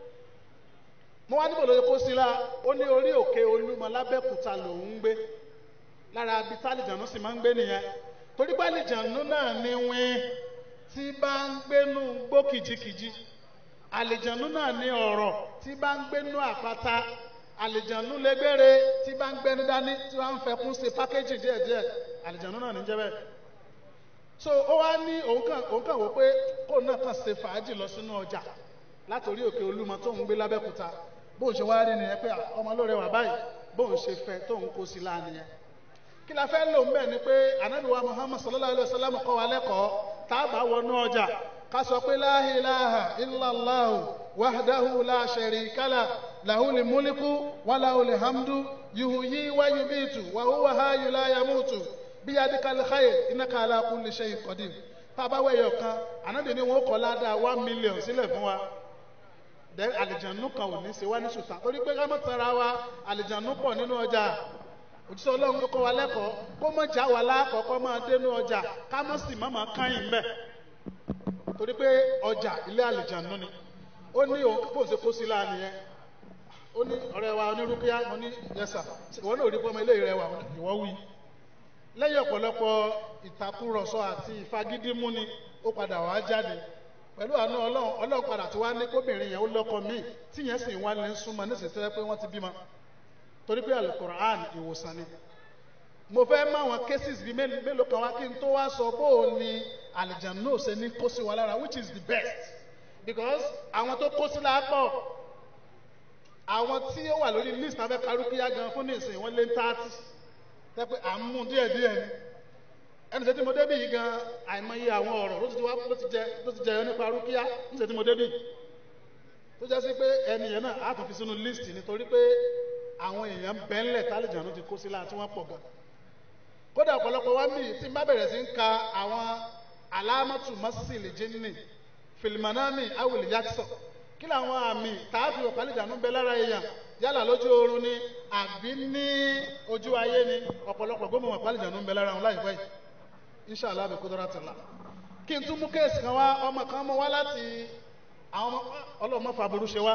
mo wá níbo lóye kó sí la ó ní orí òkè Olúmọ lábẹ́kúta lòun ń gbé lára ibi tálìjànú sì máa ń gbé nìyẹn torí pé àlìjànú náà ní wín tí bá ń gbénú gbó kìjikìji àlìjànú náà ní ọ̀rọ̀ tí bá ń gbénú àpáta àlìjànú lẹ́gbẹ̀rẹ̀ tí bá ń gbẹ́nu dání tí wọ́n ń fẹkún ṣe pákéjì díẹ̀díẹ̀ àlìjànú náà ní jẹ́ bẹ́ẹ̀ so ó wá ní òun kàn wò pé kóun náà kàn ṣe fàájì lọ sínú ọjà látòrí òkè Olúmọ tó ń gbé lábẹ́kúta bóun ṣe wá rí nìyẹn pé ọmọ lóore wà báyìí bóun ṣe fẹ́ tóun kó sí láà nìyẹn kí la fẹ́ lò ń bẹ̀ ni pé Ànábì wa Muhammad sallallahu alayhi wa sallam kọ́ wa lẹ́kọ̀ọ́ tá a bá wọnú ọjà ká sọ pé la ilaha illallah wahdahu la sharika lah lahul mulku wa lahul hamdu yuhyi wa yumitu wa huwa hayyun la yamutu biyadikal khayr innaka ala kulli shay'in qadir tá a bá wẹ̀yọ̀ kan Ànábì ni wọ́n kọ́ ládàá 1 million sílẹ̀ fún wa àlìjànú kan ò ní ṣe wá ní ṣùtà torí pé ká mọ̀ tara wa àlìjànú pọ̀ nínú ọjà òjíṣẹ́ Ọlọ́run tó kọ́ wa lẹ́kọ̀ọ́ kó mọ̀ já wa lákọ̀ọ́kọ́ máa dénú ọjà ká mọ̀ sì má máa káyìn mbẹ̀ torí pé ọjà ilé àlìjànú ni ó ní òun kó ṣe kó sí láàánú yẹn ó ní ọ̀rẹ́ wa onírúkíá mo ní yẹsà ìwọ náà rí pọ́nmọ ilé rẹ wà ìwọ wí lẹ́yìn ọ̀pọ̀lọpọ̀ ìtakùrọ̀sọ àti ìfagídímú ni ó padà wá jáde pẹ̀lú àánú Ọlọ́run padà tí wá ní kóbìnrin yẹn ó lọ́kọ míì tí yẹn sì wá lẹ́ ń súnmọ́ nísinsìnyí pé wọ́n ti bímọ torí pé alukur'an ìwòsàn ni mo fẹ́ mọ àwọn cases bíi mélòó kan wá kí n tó wá sọ bó o ní àlìjànú ṣe ní kó sí wa lára which is the best because àwọn tó kó sí lápọ̀ àwọn tí ó wà lórí list abẹ́ karúkíyá gan fún nísìnyí wọ́n lé ń 30 tẹ́ pé à ń mú díẹ̀díẹ̀ ni ẹni tẹ́ tí mo débì yìí gan àìmọye àwọn ọ̀rọ̀ ló ti jẹyọ nípa rúkíyá ní tẹ́ tí mo débì tó jẹ́ sí pé ẹnìyẹn náà á tún fi sínú list nítorí pé àwọn èèyàn bẹ́ńlẹ̀ tálìjànú ti kó sí láti wọ́n pọ̀ gan kódà ọ̀pọ̀lọpọ̀ wá mí tí n bá bẹ̀rẹ̀ sí ń ka àwọn alámọ̀tù mọ́sílì jínní fìlìmọ́nàmì awìlì yàtọ̀ kí làwọn àmì tààfin ọ̀pálìjànú bẹ lára èèyàn yálà lójú oorun ni àbí ní ojú ayé ni ọ̀pọ̀lọpọ̀ gómìnà ọ̀pálìjànú bẹ lára wọn láìpẹ́ yìí inṣàlá bí qudratillah kí n tún mú kéèsì kan wá ọmọ kan mú wá láti àwọn ọlọ́mọ fàbúrú ṣe wá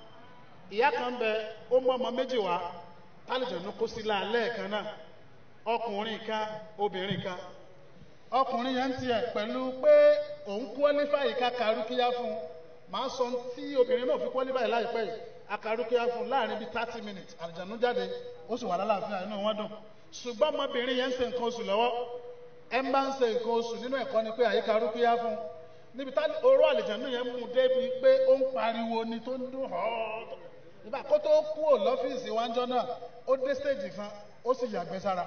ìyá kan bẹ ó mú ọmọ méjì wá tálìjànú kó sí láàlẹ́ kan náà ọkùnrin kan obìnrin kan ọkùnrin yẹn tiẹ̀ pẹ̀lú pé òun qualify ká karúkíyá fún màá sọ tí obìnrin náà fi qualify láìpẹ́ yìí akarúkíyá fún láàrin bíi 30 minutes àlìjànú jáde ó sì wà lálàáfíà inú wọn dùn ṣùgbọ́n ọmọbìnrin yẹn ń ṣe nǹkan oṣù lọ́wọ́ ẹ ń bá ń ṣe nǹkan oṣù nínú ẹ̀kọ́ ni pé àyíká rúkíyá fún níbi tá oró àlìjànú yẹn mú débi pé ó ń pariwo ni tó ń dún họ́ọ́ nígbà kó tó kúrò lọ́fíìsì wájọ́ náà ó dé stage kan ó sì yàgbẹ́ sára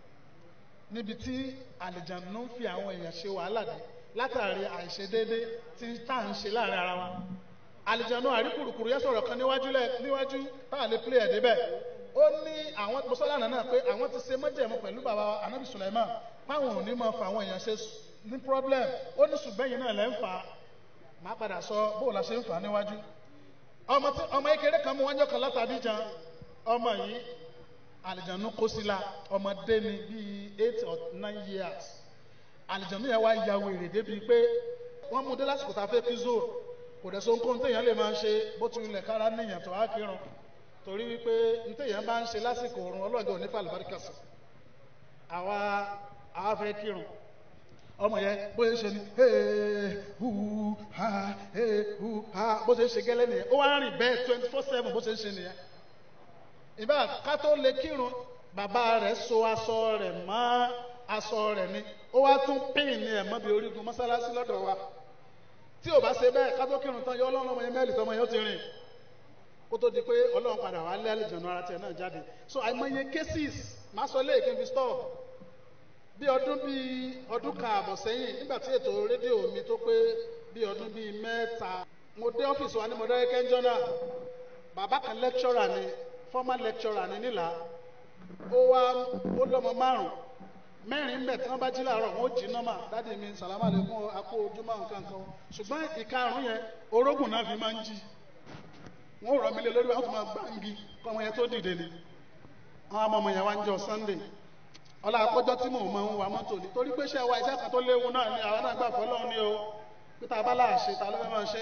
níbi tí àlìjànú ń fi àwọn èèyàn ṣe wàhálà dé látàrí àìṣedéédé tí tá à ń ṣe láàrin ara wa àlìjànú àríkùrùkùrù yẹn sọ̀rọ̀ kan níwájú tá à lè play ẹ̀ débẹ̀ ó ní àwọn mọ́sálánà náà pé àwọn ti ṣe mọ́jẹ̀mú pẹ̀lú bàbá anábì Sulaiman páwọn ò ní máa fa àwọn èèyàn ṣe ní problem ó ní ṣùgbọ́n yìí náà lẹ́ ń fà á máa padà sọ bó la ṣe ń fà á níwájú ọmọ kékeré kan mú wájọ́ kan látàbí jan ọmọ yìí àlìjànú kó sí la ọmọdé ni bíi 8 or 9 years àlìjànú yẹn wá ya wèrè débi pé wọ́n mú dé lásìkò tá a fẹ́ kí zoro kò dẹ̀ so nǹkan téèyàn lè máa ṣe bó ti ilẹ̀ kára níyàn tó á kírun torí wípé téèyàn bá ń ṣe lásìkò òrùn ọlọ́jọ́ ò ní fà àlùbáríkà sí àwa fẹ́ kírun ọmọ yẹn bó ṣe ṣe ni bó ṣe ṣe gẹ́lẹ́ nìyẹn ó wá rìn bẹ́ẹ̀ 24/7 bó ṣe ṣe nìyẹn ìbá ká tó lè kírun bàbá rẹ̀ so aṣọ rẹ̀ mọ́ aṣọ rẹ̀ ni ó wá tún pín ní ẹ̀mọ́ bí orígun mọ́sálásí lọ́dọ̀ wa tí ò bá ṣe bẹ́ẹ̀ ká tó kírun tán yọ ọlọ́run ọmọ yẹn mẹ́lì tọmọ yẹn ó ti rìn kó tó di pé ọlọ́run padà wá lé àlejànú ara tiẹ̀ náà jáde so àìmọye cases máa sọ léèké fi store bí ọdún kan àbọ̀ sẹ́yìn nígbà tí ètò rédíò mi tó pé bí ọdún bíi mẹ́ta mo dé ọ́fíìsì wa ní Mọdákẹ́kẹ́ ńjọ́ náà bàbá kan lecturer ni former lecturer ni nílà ó lọ́mọ mẹ́rin mbẹ̀ tí wọ́n bá jí láàárọ̀ wọn ó jí nọ́mà dáàdi mi sàlámà lẹ́kún akó ojúmọ́ nǹkan kan ṣùgbọ́n ìkarùn yẹn orógùn náà fi máa ń jí wọn ò rọ̀ mí lé lórí wọn tó máa gbáǹgì kọ́ ọmọ yẹn tó dìde ni àwọn ọmọ yẹn wá ń jọ Sunday ọlá àkójọ tí mò ń máa ń wa mọ́tò ni torí pé ṣe wa iṣẹ́ kan tó léwu náà ni àwọn náà gbà fọlọ́run ni o pété abala àṣẹ ta ló fẹ́ máa ṣe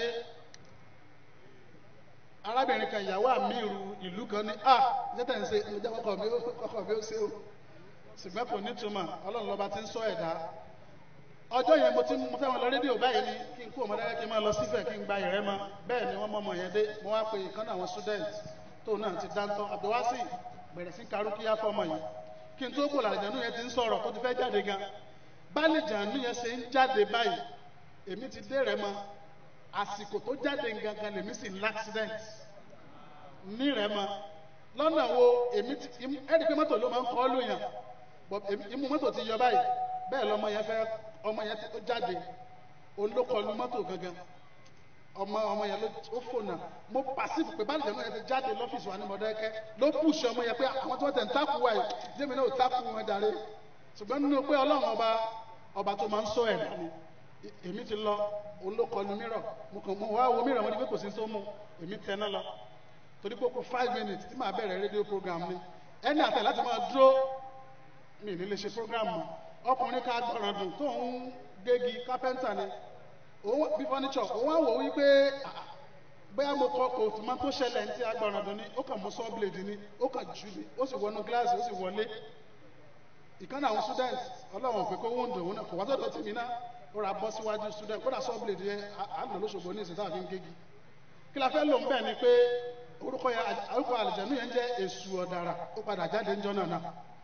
arábìnrin kan ìyàwó àmìrù ìlú kan ní jẹ́tẹ̀ ń ṣe ìjẹ́ ọkọ̀ mi ó ṣe o ṣùgbọ́n kò nítumọ̀ ọlọ́run lọ́ba ti ń sọ ẹ̀dá ọjọ́ yẹn mo fẹ́ wọn lọ rédíò báyìí ni kí n kú Mọdákẹ́kẹ́ kí n máa lọ sífẹ̀ kí n gba ìrẹ́ mọ́ bẹ́ẹ̀ ni wọ́n mọ́ ọmọ yẹn dé mo wá pe ìkànnì àwọn student tóun náà ti dáńtọ́ Abdulwasi bẹ̀rẹ̀ sí karùkíyá fọmọ yìí kí n tó kó làlìjànú yẹn ti ń sọ̀rọ̀ tó ti fẹ́ jáde gan bálìjànú yẹn ṣe ń jáde báyìí èmi ti dé rẹ̀ mọ́ àsìkò tó jáde gangan lèmi sì ń l'accident ní rẹ̀ mọ́ lọ́nà wo ẹ̀rí pé mọ́tò ló máa ń kọ́ lóyàn imú mọ́tò ti yọ báyìí bẹ́ẹ̀ lọ́mọ yẹn tó jáde òun ló kọlu mọ́tò gangan ọmọ yẹn ló fònà mo pàṣípù pé báyìí lẹ́nu yẹn ti jáde lọ́fíìsì wa ní Mọdákẹ́kẹ́ ló pùṣọ ọmọ yẹn pé àwọn tí wọ́n tẹ̀ ń tákù wáyé jẹ́mi náà ò tákù wọn darí ṣùgbọ́n nínú pé ọlọ́run ọba tó máa ń sọ ẹ̀dá ni èmi ti lọ òun ló kọlu mírọ̀ mo wá wo mírọ̀ wọn ni pé kò sí tó mú èmi tẹ náà lọ torí pé kò 5 minutes tí màá bẹ̀rẹ̀ rédíò program ni ẹni àtẹ̀ láti máa dúró mi ní lè ṣe program mọ́ ọkùnrin ká gbọ́ràn dùn tó ń gégi kápẹ́ńtà ni bí furniture òun wá wò wípé bóyá mo kọ kò tó máa tó ṣẹlẹ̀ ní tí agbọ̀ràn dùn ni ó kàn mú saw blade ni ó kàn jù ní ó sì wọnú gíláàsì ó sì wọlé ìkànnì àwọn student ọlọ́run ò pé kó wọ́n dùn òun náà kò wá sọ́dọ̀ tì mí náà ó ra bọ́ síwájú student kódà saw blade yẹn à ń lò lóṣogbo ní ìsìn táwọn fi ń gégi kí la fẹ́ lò ń bẹ̀ ni pé orúkọ àlìjànú yẹn jẹ́ èṣù ọ̀dàrà ó padà jáde ńjọ́ náà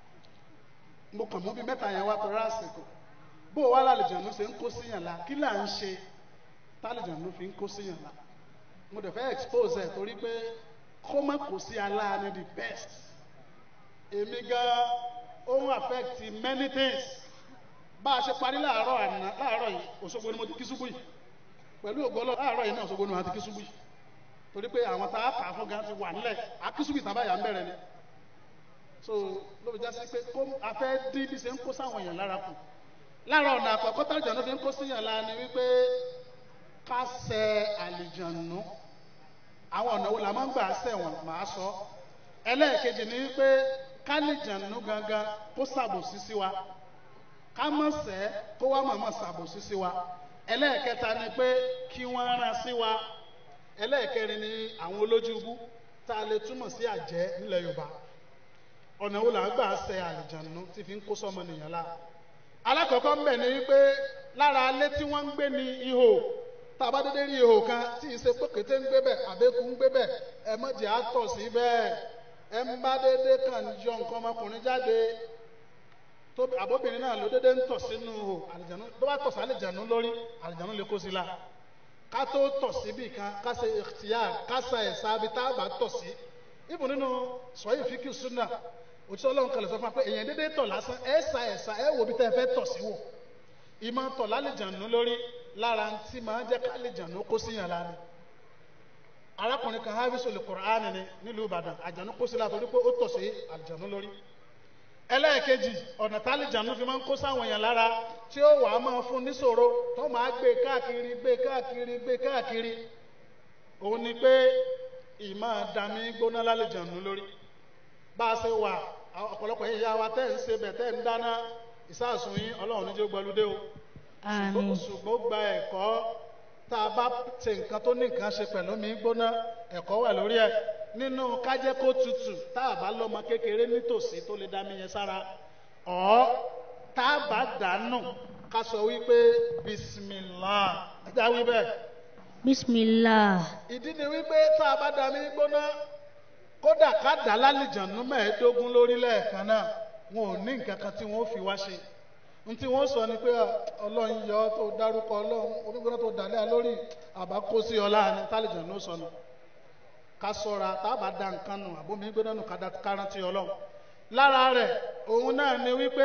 mo kàn mú bí mẹ́ta yẹn wá tọrọ àsìkò bó wá lálìjànú ṣe ń kó síyàn la kí là ń ṣe tálìjànú fi ń kó síyàn la mo dẹ̀ fẹ́ expose ẹ̀ torí pé kó má kó sí aláàánú the best èmi gan ó ń affect many things bá a ṣe parí láàárọ̀ yìí Òṣogbo ni mo ti kí ṣubú yìí pẹ̀lú ògbọ́lọ́ láàárọ̀ yìí náà Òṣogbo ni mo ti kí ṣubú yìí torí pé àwọn tá a kà á fún gan ti wà nílẹ̀ akíṣubú ìtàbáyà ń bẹ̀rẹ̀ ni so ló fi já sí pé kó a fẹ́ dín bí ṣe ń kó sáwọn èèyàn lára kù lára ọ̀nà àkọ́kọ́ tálìjànú fi ń kó síyàn la ni wípé ká ṣẹ àlìjànú àwọn ọ̀nà wo la máa ń gbà ṣẹ̀ wọ́n màá sọ ẹlẹ́ẹ̀kejì ni wípé kálìjànú gangan kó ṣàbòsí sí wa ká mọ̀ ṣẹ̀ kó wá mọ̀mọ́ ṣàbòsí sí wa ẹlẹ́ẹ̀kẹta ni pé kí wọ́n rán sí wa ẹlẹ́ẹ̀kẹrin ni àwọn olójú ibú tá a lè túmọ̀ sí àjẹ́ nílẹ̀ Yorùbá ọ̀nà wo là ń gbà ṣẹ àlìjànú tí fi ń kó sọ́mọ nìyàn la alákọ̀ọ́kọ́ ń bẹ̀ ni wípé lára alé tí wọ́n ń gbé ní ihò tá a bá dédé rí ihò kan tí ì ṣe pókété ń gbé bẹ̀ àbẹ́kú ń gbé bẹ̀ ẹ mọ̀jẹ̀ á tọ̀ sí bẹ́ẹ̀ ẹ ń bá dédé kàn yọ nǹkan ọmọkùnrin jáde tó àbóbìnrin náà ló dédé ń tọ̀ sínú ihò àlìjànú tó bá tọ̀ sí àlìjànú lórí àlìjànú lè kó sí la ká tó tọ̀ síbì kan ká ṣe ìtìyà ká ṣe ẹ̀sà bí tá a bá tọ̀ sí ibùn nínú sọ̀yìn fíkì súnà òtítọ́ ọlọ́run kalẹ̀ sọ fún wa pé èèyàn dédé tọ̀ lásán ẹ̀sà ẹ̀ wò bí tẹ́ ẹ fẹ́ tọ̀ sí wò ìmọ̀ tọ̀ lálejànú lórí lára tí máa jẹ́ kálejànú kó síyàn lánàá arákùnrin kan hafisul Qur'an ni nílùú Ìbàdàn àjànú kó sí la torí pé ó tọ̀ sí àlìjànú lórí ẹlẹ́ẹ̀kejì ọ̀nà tálejànú fi máa ń kó sáwọn èèyàn lára tí ó wàá máa fún níṣòro tó máa gbé káàkiri òun ni pé ìmọ̀ dami gbóná lálejànú lórí bá a ṣe wà ọ̀pọ̀lọpọ̀ ìyá wa tẹ́ ń ṣe bẹ̀ tẹ́ ń dáná ìsáàsùn yín Ọlọ́run níjó gbọlúdé o ṣùgbọ́n gba ẹ̀kọ́ tá a bá ṣe nǹkan tó ní nǹkan ṣe pẹ̀lú mi gbóná ẹ̀kọ́ wà lórí ẹ̀ nínú kájẹ́ kó tutù tá a bá lọ́mọ kékeré nítòsí tó lè dá mi yẹn sára tá a bá dànù ká sọ wípé bisimilá ẹja wí bẹ́ẹ̀. Bismillah. ìdí ni wípé tá a bá dá mi gbóná kódà ká dà lálìjànú mẹ́ẹ̀ẹ́dógún lórílẹ̀ kan náà wọn ò ní nǹkan kan tí wọ́n fi wá ṣe n tí wọ́n sọ ni pé ọlọ́run yọ tó dárúkọ ọlọ́run onígbóná tó dàlẹ́ lórí àbá kó sí ọlá ní tálìjànú sọnù ká sọ́ra tábà dá nǹkan nù àbómi gbóná nù ká rántí ọlọ́run lára rẹ̀ òun náà ni wípé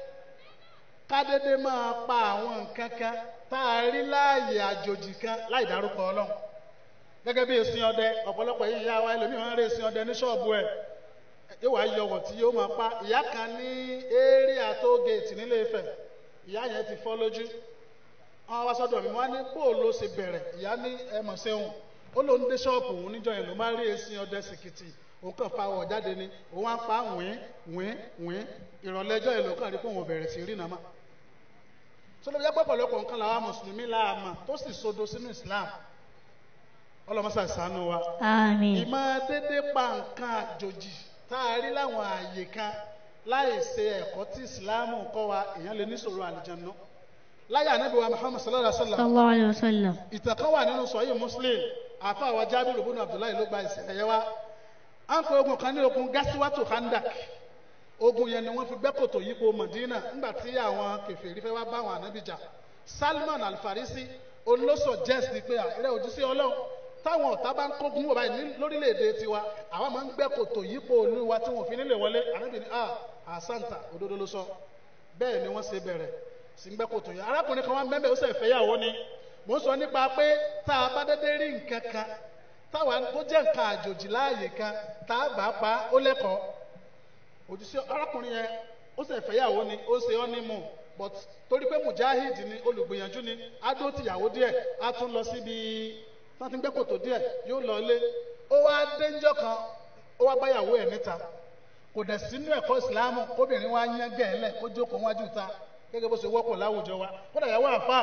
ká dédé máa pa àwọn nǹkan kan tá a rí láàyè àjòjì kan láì dárúkọ ọlọ́run gẹ́gẹ́ bí èsìn ọdẹ ọ̀pọ̀lọpọ̀ yìí ìyá wa ẹlòmíràn rẹ̀ èsìn ọdẹ ní ṣọ́ọ̀bù ẹ̀ yóò wá yọwọ̀ tí yóò máa pa ìyá kan ní area toll gate nílé Ifẹ̀ ìyá yẹn ti fọ́ lójú wọn wá sọ́dọ̀ mi wọ́n á ní bó ló ṣe bẹ̀rẹ̀ ìyá ní ẹmọ̀ sẹ́hùn ó ló ń dé ṣọ́ọ̀bù òun níjọ yẹn ló máa rí èsìn ọdẹ sìkìtì òun kàn fa ọ̀ jáde ni òun á pa wín ìrọ̀lẹ́ ẹjọ́ yẹn ló kàn rí pé òun bẹ̀rẹ̀ sí rí nàmá sọlọ́bí yẹn pọ̀pọ̀lọpọ̀ nǹkan làwọn mùsùlùmí láàmà tó sì sodo sínú Islam ọlọ́mọṣà ṣàánú wa Àmín. ìmọ̀ dédé pa nǹkan àjòjì tá a rí láwọn ààyè kan láì ṣe ẹ̀kọ́ tí ìsìláàmù kọ́ wa èèyàn lè níṣòro àlùjànnú láyé ànábì wa Muhammad sallallahu alaihi wasallam Sallallahu alaihi wasallam. ìtàn kan wà nínú Sahih Muslim àfa àwa Jábìrù ibn Abdullahi ló gba ìṣẹ̀lẹ̀ yẹn wá à ń pe ogun kan ní ogun Gasiwatu Khandak ogun yẹn ni wọ́n fi gbẹ́ kòtò yípo Madina nígbà tí àwọn kèfèrí fẹ́ wá bá àwọn ànábì jà Salman Al-Farisi olóṣọ jẹ́sì pé àìrẹ́ òjíṣẹ́ Ọlọ́run táwọn ọ̀tá bá ń kógun wọ̀ báyìí lórílẹ̀‐èdè tiwa àwọn máa ń gbẹ́ kòtò yípo olúwa tí wọ́n fi nílé wọlé ànábì ní àsáǹtà òdodo ló sọ bẹ́ẹ̀ ni wọ́n ṣe bẹ̀rẹ̀ sí ń gbẹ́ kòtò yìí arákùnrin kan wá mẹ́mẹ́ ó sì fẹ́yàwó ni mò ń sọ nípa pé tá a bá dédé rí nǹkan kan táwa tó jẹ́ nǹkan àjòjì láàyè kan tá a bá pa ó lẹ́kọ̀ọ́ òjíṣẹ́ arákùnrin yẹn ó sì fẹ́yàwó ni ó ṣe ọ́ nímú but torí pé mujahid ni olùgbìyànjú ni á dó tìyàwó díẹ̀ á tún lọ síbi tán ti ń gbẹ́ kòtò díẹ̀ yóò lọ ilé ó wá déńjọ́ kan ó wá báyàwó ẹ̀ níta kò dẹ̀ sínú ẹ̀kọ́ ìsìláàmù kóbìnrin wá yán gẹ̀ẹ́lẹ̀ kó jókòó wájú ta gẹ́gẹ́ bó ṣe wọ́pọ̀ láwùjọ wa kódà ìyàwó àfà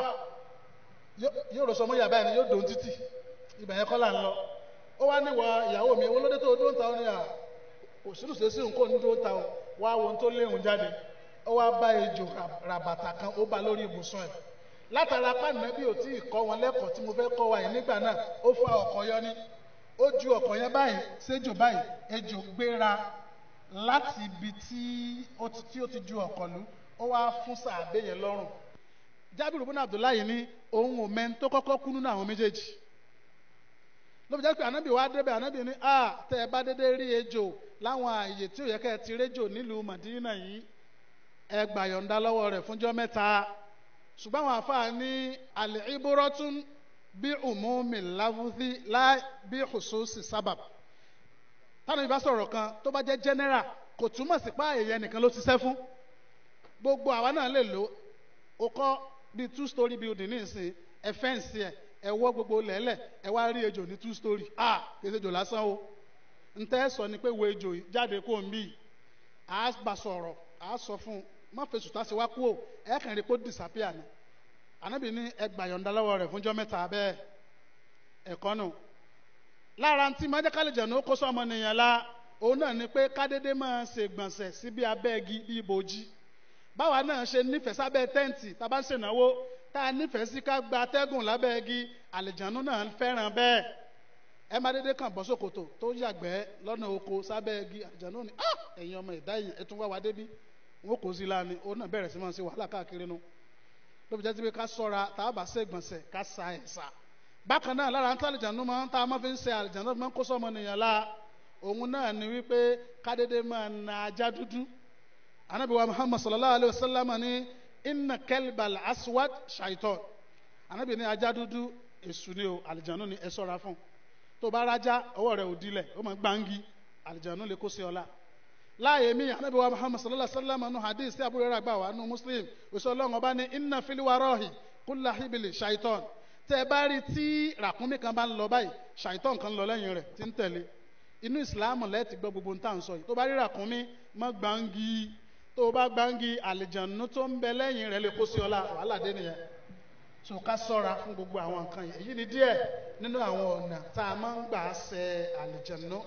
yóò rọ sọmọ yàbá ẹni yóò dòun títì ibẹ̀ yẹn kọ́ là ń lọ ó wá níwọ̀ ìyàwó mi owó lóde tó dó ń ta ọ ní òṣèlú ṣèṣì nǹkó ní dó ń ta ọ wá wo ohun tó léhùn jáde ó wá bá ejò ràbàtà kan ó bá lórí ibùsùn ẹ̀ látara pàǹdàbí ò tí ì kọ́ wọn lẹ́kọ̀ọ́ tí mo fẹ́ kọ́ wa yìí nígbà náà ó fa ọkọ̀ yọ ní ó ju ọkọ̀ yẹn báyìí séjò báyìí ejò gbéra láti ibi tí ó ti ju ọkọ̀ lù ó wá fún sàbẹ̀ yẹn lọ́rùn Jábìrù bùnà Abdullahi ní òun ò mẹ́ni tó kọ́kọ́ kú nínú àwọn méjèèjì ló fi jẹ́ pé ànábì wá débẹ̀ ànábì ní tẹ́ ẹ bá dédé rí ejò láwọn ààyè tí ò yẹ kẹ́ ẹ ti réjò nílùú Màdínà yìí ẹ gbà yọ̀ǹda lọ́wọ́ rẹ̀ fúnjọ́ mẹ́ta ṣùgbọ́n àwọn àfáà ní al-ibratun bí umumi lafzi la bí khususi sábàb tánà ìbá sọ̀rọ̀ kan tó bá jẹ́ general kò túmọ̀ sí pa èyẹ nìkan ló ti ṣiṣẹ́ fún gbogbo àwa náà lè lò ó kọ́ bí 2-story building ní ìsìn ẹ fẹ́ǹsì ẹ ẹ wọ́ gbogbo lẹ́lẹ̀ ẹ wá rí ejò ní 2-story kì í ṣe ejò lásán o ń tẹ́ sọ ni pé wo ejò jáde kó ń bì á bá sọ̀rọ̀ á sọ fún un má fèsù tá a ṣe wá kú o ẹ kàn rí pé ó disappear ni ànábì ní ẹ gbà yọ̀ǹda lọ́wọ́ rẹ̀ fúnjọ́ mẹ́ta bẹ́ẹ̀ ẹ̀kọ́ nù lára tí májàkálẹ̀ jẹ̀nu ó kó sọ́mọ nìyẹn la òun náà ni pé kádédé máa ṣe gbọ̀nsẹ̀ sí bí abẹ́gi bí ibòjì báwa náà ṣe nífẹ̀ẹ́ sábẹ́ tẹ́ǹtì tá a bá ń ṣènáwó tá a nífẹ̀ẹ́ sí ká gba atẹ́gùn lábẹ́gi àlìjànú náà fẹ́ràn bẹ́ẹ̀ ẹ má dédé kàn bọ́ sókòtò tó yàgbẹ́ lọ́nà oko sábẹ́gi àlìjànú ni ẹ̀yin ọmọ ẹ̀dá yìí ẹ tún wá wa débí wọn kò sí lánìí ó náà bẹ̀rẹ̀ sí máa ṣe wàhálà káàkiri nu ló fi jẹ́ sí pé ká sọ́ra tá a bá ṣe gbọ̀nsẹ̀ ká sa ẹ̀sà bákan náà lára ń tá àlìjànú máa ń tá a máa fi ń ṣe àlìjànú máa ń kó sọ́mọ nìyàn la òun náà ni wípé kádédé máa na ajá dúdú Ànábì wa Muhammad sallallahu alayhi wa sallam ní inna kalbal aswad shaitan Ànábì ní ajá dúdú èṣù ni o àlìjànú ni ẹ sọ́ra fún tó bá rájá ọwọ́ rẹ̀ ò dilẹ̀ ó máa gbáǹgì àlìjànú lè kó sí ọlá láàyè mi Ànábì wa Muhammad sallallahu alaihi wasallam nù hadith tí Abu Hurairah gbà wá nù Muslim òṣèlú ọlọ́run ọba ní inna fil warahi kulla hibli shaitan tẹ́ ẹ bá rí tí ràkúnmí kan bá ń lọ báyìí shaitan kan lọ lẹ́yìn rẹ̀ tí ń tẹ̀lé inú ìsìláàmù lẹ́ẹ̀tì gbọ́ gbogbo ń tà ń sọ yìí tó bá rí ràkúnmí mọ́ gbáǹgì tó bá gbáǹgì àlìjànú tó ń bẹ lẹ́yìn rẹ̀ lè kó sí ọlá wàhálà dé nìyẹn tó ká sọ́ra fún gbogbo àwọn nǹkan yìí èyí ni díẹ̀ nínú àwọn ọ̀nà tá a máa ń gbà ṣe àlìjànú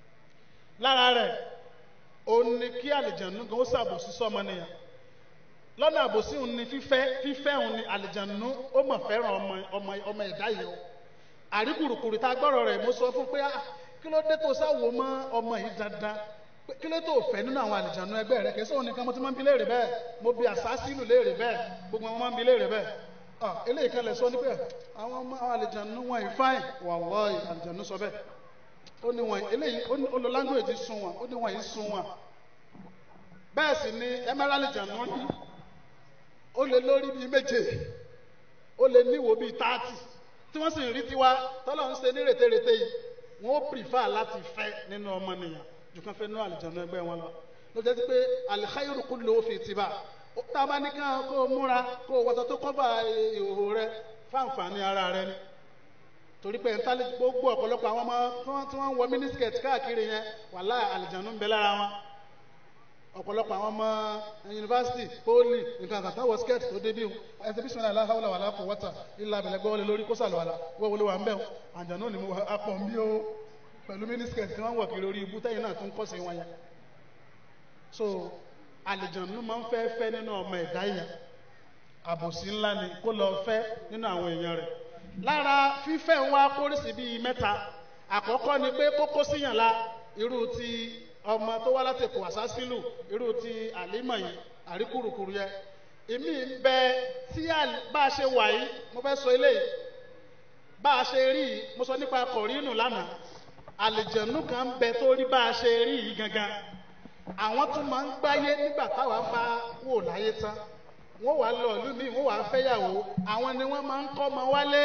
lára rẹ̀ ó ní kí àlìjànú gan ó ṣàbòsí sọ́mọ nìyẹn lọ́nà àbòsí òun ni fífẹ́ òun ni àlìjànú ó mọ̀ fẹ́ràn ọmọ ẹ̀dá yìí o àríkùrùkùrù tá a gbọ́rọ̀ rẹ̀ mo sọ fún pé kí ló dé tó sáwò mọ́ ọmọ yìí dandan kí ló tó fẹ́ nínú àwọn àlìjànú ẹgbẹ́ rẹ̀ kì í sóhun nìkan mo ti máa ń bi léèrè bẹ́ẹ̀ mo bi àsásílù léèrè bẹ́ẹ̀ gbogbo wọn máa ń bi léèrè bẹ́ẹ̀ eléyìí kan lè sọ ní pé àwọn ọmọ àlìjànú wọn yìí fáìn wallahi àlìjànú sọ bẹ́ẹ̀ ó ní wọn eléyìí ó lo language sun wọn ó ní wọn yìí sun wọn bẹ́ẹ̀ sì ni ẹmẹ́rẹ́ àlìjànú ní ó lè lórí bíi méje ó lè níwò bíi 30 tí wọ́n sì ń rí tiwa tọ́lọ́ ń ṣe ní rètérètè yìí wọ́n ó prefer láti fẹ́ nínú ọmọnìyàn jù kan fẹ́ nínú àlìjànú ẹgbẹ́ wọn lọ ló jẹ́ pé al-khayru kulluhu fi ittiba tá a bá ní ká kó o múra kó o wọ́tọ̀ tó kọ́bà ìhòòhò rẹ fáǹfààní ara rẹ ni torí pé ntálí gbogbo ọ̀pọ̀lọpọ̀ àwọn ọmọ tí wọ́n ń wọ mínísíkẹ̀t káàkiri yẹn wàláhì àlìjànú ń bẹ lára wọn ọ̀pọ̀lọpọ̀ àwọn ọmọ yunifásitì poli nǹkan kan táwọn skẹ́ẹ̀tì tó dé bí wọn ẹsẹ̀ bí sọ́nà aláhàwọ̀lá wàlá kò wọ́tà ilà abẹ̀lẹ̀ gbọ́wọ́lẹ̀ lórí kó sàlọ̀ àlà wọ́wọ́lẹ̀ wà ń bẹ̀ àjànú ni mo apọ̀ ń bí ó pẹ̀lú mínísíkẹ̀tì tí wọ́n wọ̀ kiri orí ibú tẹ́yìn náà tó ń kọ́ sí wọn yẹn so àlìjànú máa ń fẹ́ nínú ọmọ ẹ̀dá yẹn àbòsí ńlá ni kó lọ fẹ́ nínú àwọn èèyàn rẹ̀ lára fífẹ́ wa kórìsì bíi mẹ́ta àkọ́kọ́ ni pé kókó síyàn la irú ti ọmọ tó wá láti kò àsásílù irú ti àlímọ̀ yìí àríkùrùkùrù yẹ èmi ń bẹ tí bá a ṣe wà yìí mo fẹ́ sọ eléyìí bá a ṣe rí yìí mo sọ nípa kọ̀rínù lánàá àlìjànú kan ń bẹ tó rí bá a ṣe rí yìí gangan àwọn tún máa ń gbáyé nígbà táwa bá wò láyé tán wọ́n wà lọ ìlú mi wọ́n wà fẹ́yàwó àwọn ni wọ́n máa ń kọ́ ọmọ wálé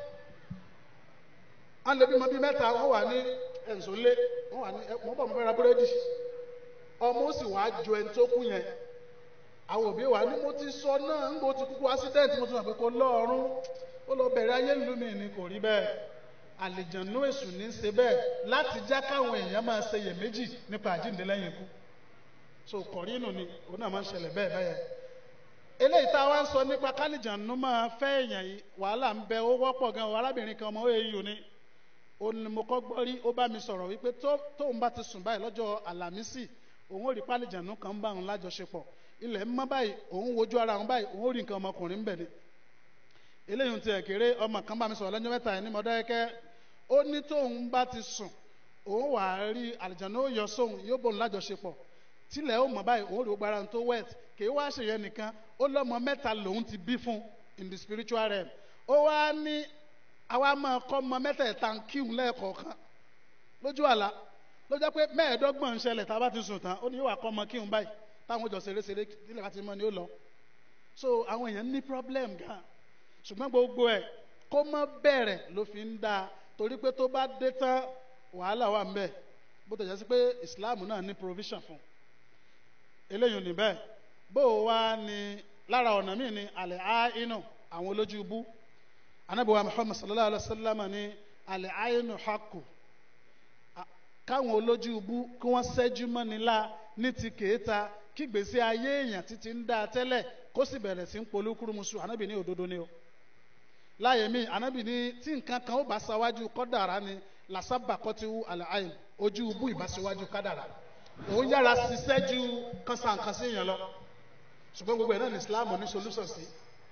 wọ́n lè bímọ bíi mẹ́ta wọ́n wà ní ẹ̀ǹsọ́lé wọ́n wà ní mo bọ̀ mo fẹ́ ra búrẹ́dì ọmọ ó sì wá ju ẹni tó kú yẹn àwọn òbí wa ní mo ti sọ náà ń bó ti kúkú accident mo ti mọ̀ pé kò lọ́ọ̀rún ó lọ bẹ̀rẹ̀ ayé ìlú mi ni kò rí bẹ́ẹ̀ àlìjànú èṣù ní í ṣe bẹ́ẹ̀ láti já káwọn èèyàn máa ṣe iyèméjì nípa àjíǹde lẹ́yìn ikú so kọ̀rínù ni òun náà máa ń ṣẹlẹ̀ bẹ́ẹ̀ bẹ́ẹ̀ eléyìí tá a wá ń sọ nípa kálíjànú máa fẹ́ èèyàn yìí wàhálà ń bẹ ó wọ́pọ̀ gan arábìnrin kan ọmọ èèyàn ni ó ní mo kọ́ gbọ́ rí ó bá mi sọ̀rọ̀ wípé tóun bá ti sùn báyìí lọ́jọ́ àlàmísì òun ò rí kálíjànú kan ń bá òun lájọṣepọ̀ ilẹ̀ ń mọ́ báyìí òun wojú ara òun báyìí òun ò rí nǹkan ọmọkùnrin ń bẹ̀ ni eléyìí ti ẹ̀kéré ọmọ kan bá mi sọ̀rọ̀ lọ́jọ́ mẹ́ta yẹn ní Mọdákẹ́kẹ́ ó ní tóun bá ti sùn òun wà á rí àlìjànú ó yọ sóun yóò bóun lájọṣepọ̀ tílẹ̀ ó mọ̀ báyìí òun rí gbára tó wet kì í wá ṣèyẹn nìkan ó lọ́mọ mẹ́ta lòun ti bí fún in the spiritual realm ó wá ní àwa máa kọ́ ọmọ mẹ́tẹ̀ẹ̀ta ń kíhun lẹ́ẹ̀kọ̀ọ̀kan lójú àlá ló jẹ́ pé mẹ́ẹ̀ẹ́dọ́gbọ̀n ń ṣẹlẹ̀ tá a bá ti sùn tán ó ní yóò wá kọ́ ọmọ kíhun báyìí táwọn jọ ṣeré nílẹ̀ bá ti mọ́ ni ó lọ so àwọn èèyàn ní problem gan ṣùgbọ́n gbogbo ẹ̀ kó má bẹ̀rẹ̀ ló fi ń dáa torí pé tó bá dé tán wàhálà wà ń bẹ̀ bó tẹ̀ jẹ́ sí pé Islam náà ní provision fún eléyìí ní bẹ́ẹ̀ bó o wá ní lára ọ̀nà míì ní alẹ́ àínú àwọn olójú ibú anábìwá Muhammad sallallahu alayhi wa sallam ní alẹ́ àínú haqqu káwọn olójú ibú kí wọ́n ṣẹ́jú mọ́ nílá ní ti kèéta kí gbèsè ayé èèyàn títí ń dáa tẹ́lẹ̀ kó sì bẹ̀rẹ̀ sí ń polúkúrúmuṣu anábì ní òdodo ni o láyé mi anábì ní tí nǹkan kan ó bá ṣáwájú kádàrá ni làṣàbàkọ́tìwú alẹ́ àìn ojú ibú ìbáṣewájú kádàrá òun yára ṣiṣẹ́ ju kánsáǹkánsí yẹn lọ ṣùgbọ́n gbogbo ẹ̀ náà ní Islam ní solution sí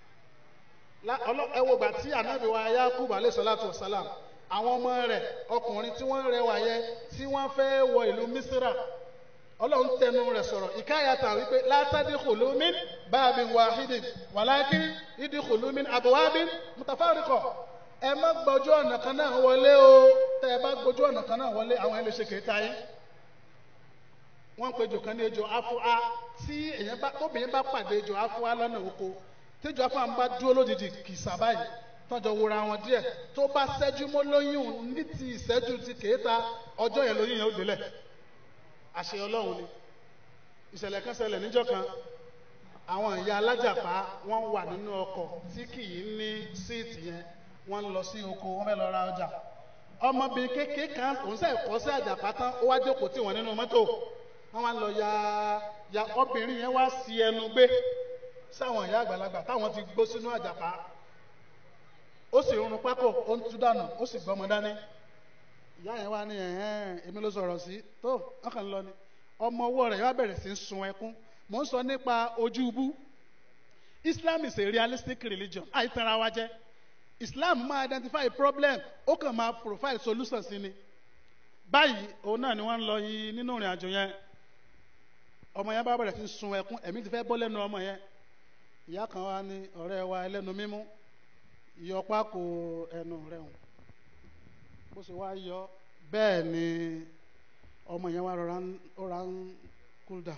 ẹ wo gbà tí ànábì wa Yakub alayhi salatu wasalam àwọn ọmọ rẹ̀ ọkùnrin tí wọ́n rẹwà yẹ tí wọ́n fẹ́ wọ ìlú Misra Ọlọ́run tẹnu rẹ̀ sọ̀rọ̀ ìkáyàtà wípé la tadkhulu min babin wahidin walakin idkhulu min abwabin mutafariqa ẹ má gbójú ọ̀nà kan náà wọlé o tẹ́ ẹ bá gbójú ọ̀nà kan náà wọlé àwọn ẹlẹ́ṣẹ̀ kẹta yín wọ́n pe ejò kan ní ejò afúá tí obìnrin bá pàdé ejò afúá lọ́nà oko tí ejò afúá ń bá dúró lójijì kìsà báyìí tọ́jọ́ wura wọn díẹ̀ tó bá ṣẹ́jú mọ́ lóyún ní ti ìṣẹ́jú ti kèéta ọjọ́ yẹn lóyún yẹn ó délẹ̀ àṣẹ Ọlọ́run ni ìṣẹ̀lẹ̀ kan ṣẹlẹ̀ níjọ́ kan àwọn ìyá alájàpá wọ́n wà nínú ọkọ̀ tí kì í ní síìtì yẹn wọ́n ń lọ sí oko wọ́n fẹ́ lọ ra ọjà ọmọbìnrin kékeré kan òun sẹ́ kọ́ sí àjàpá tán ó wá jókòó tí wọ́n nínú mọ́tò wọ́n wá lọ ya obìnrin yẹn wá sí ẹnu gbé sáwọn ìyá àgbàlagbà táwọn ti gbó sínú àjàpá ó sì rún pákó ó ń tú dànù ó sì gbọ́mọ dání ìyá yẹn wá ní èmi ló sọ̀rọ̀ sí tó ọkàn lọ ni ọmọ ọwọ́ rẹ̀ yóò bẹ̀rẹ̀ sí sun ẹkún mò ń sọ nípa ojú ibú Islam is a realistic religion àìtara wa jẹ́ Islam máa identify a problem ó kàn máa provide solution sí ni báyìí òun náà ni wọ́n ń lọ yìí nínú ìrìn àjò yẹn ọmọ yẹn bá bẹ̀rẹ̀ sí sun ẹkún ẹ̀mí ti fẹ́ bọ́ lẹ́nu ọmọ yẹn ìyá kan wá ní ọ̀rẹ́ wa ẹlẹ́nu mímú ìyọpá kò ẹnu rẹ̀ hùn bó ṣe wá yọ bẹ́ẹ̀ ni ọmọ yẹn wá rọra ń cool down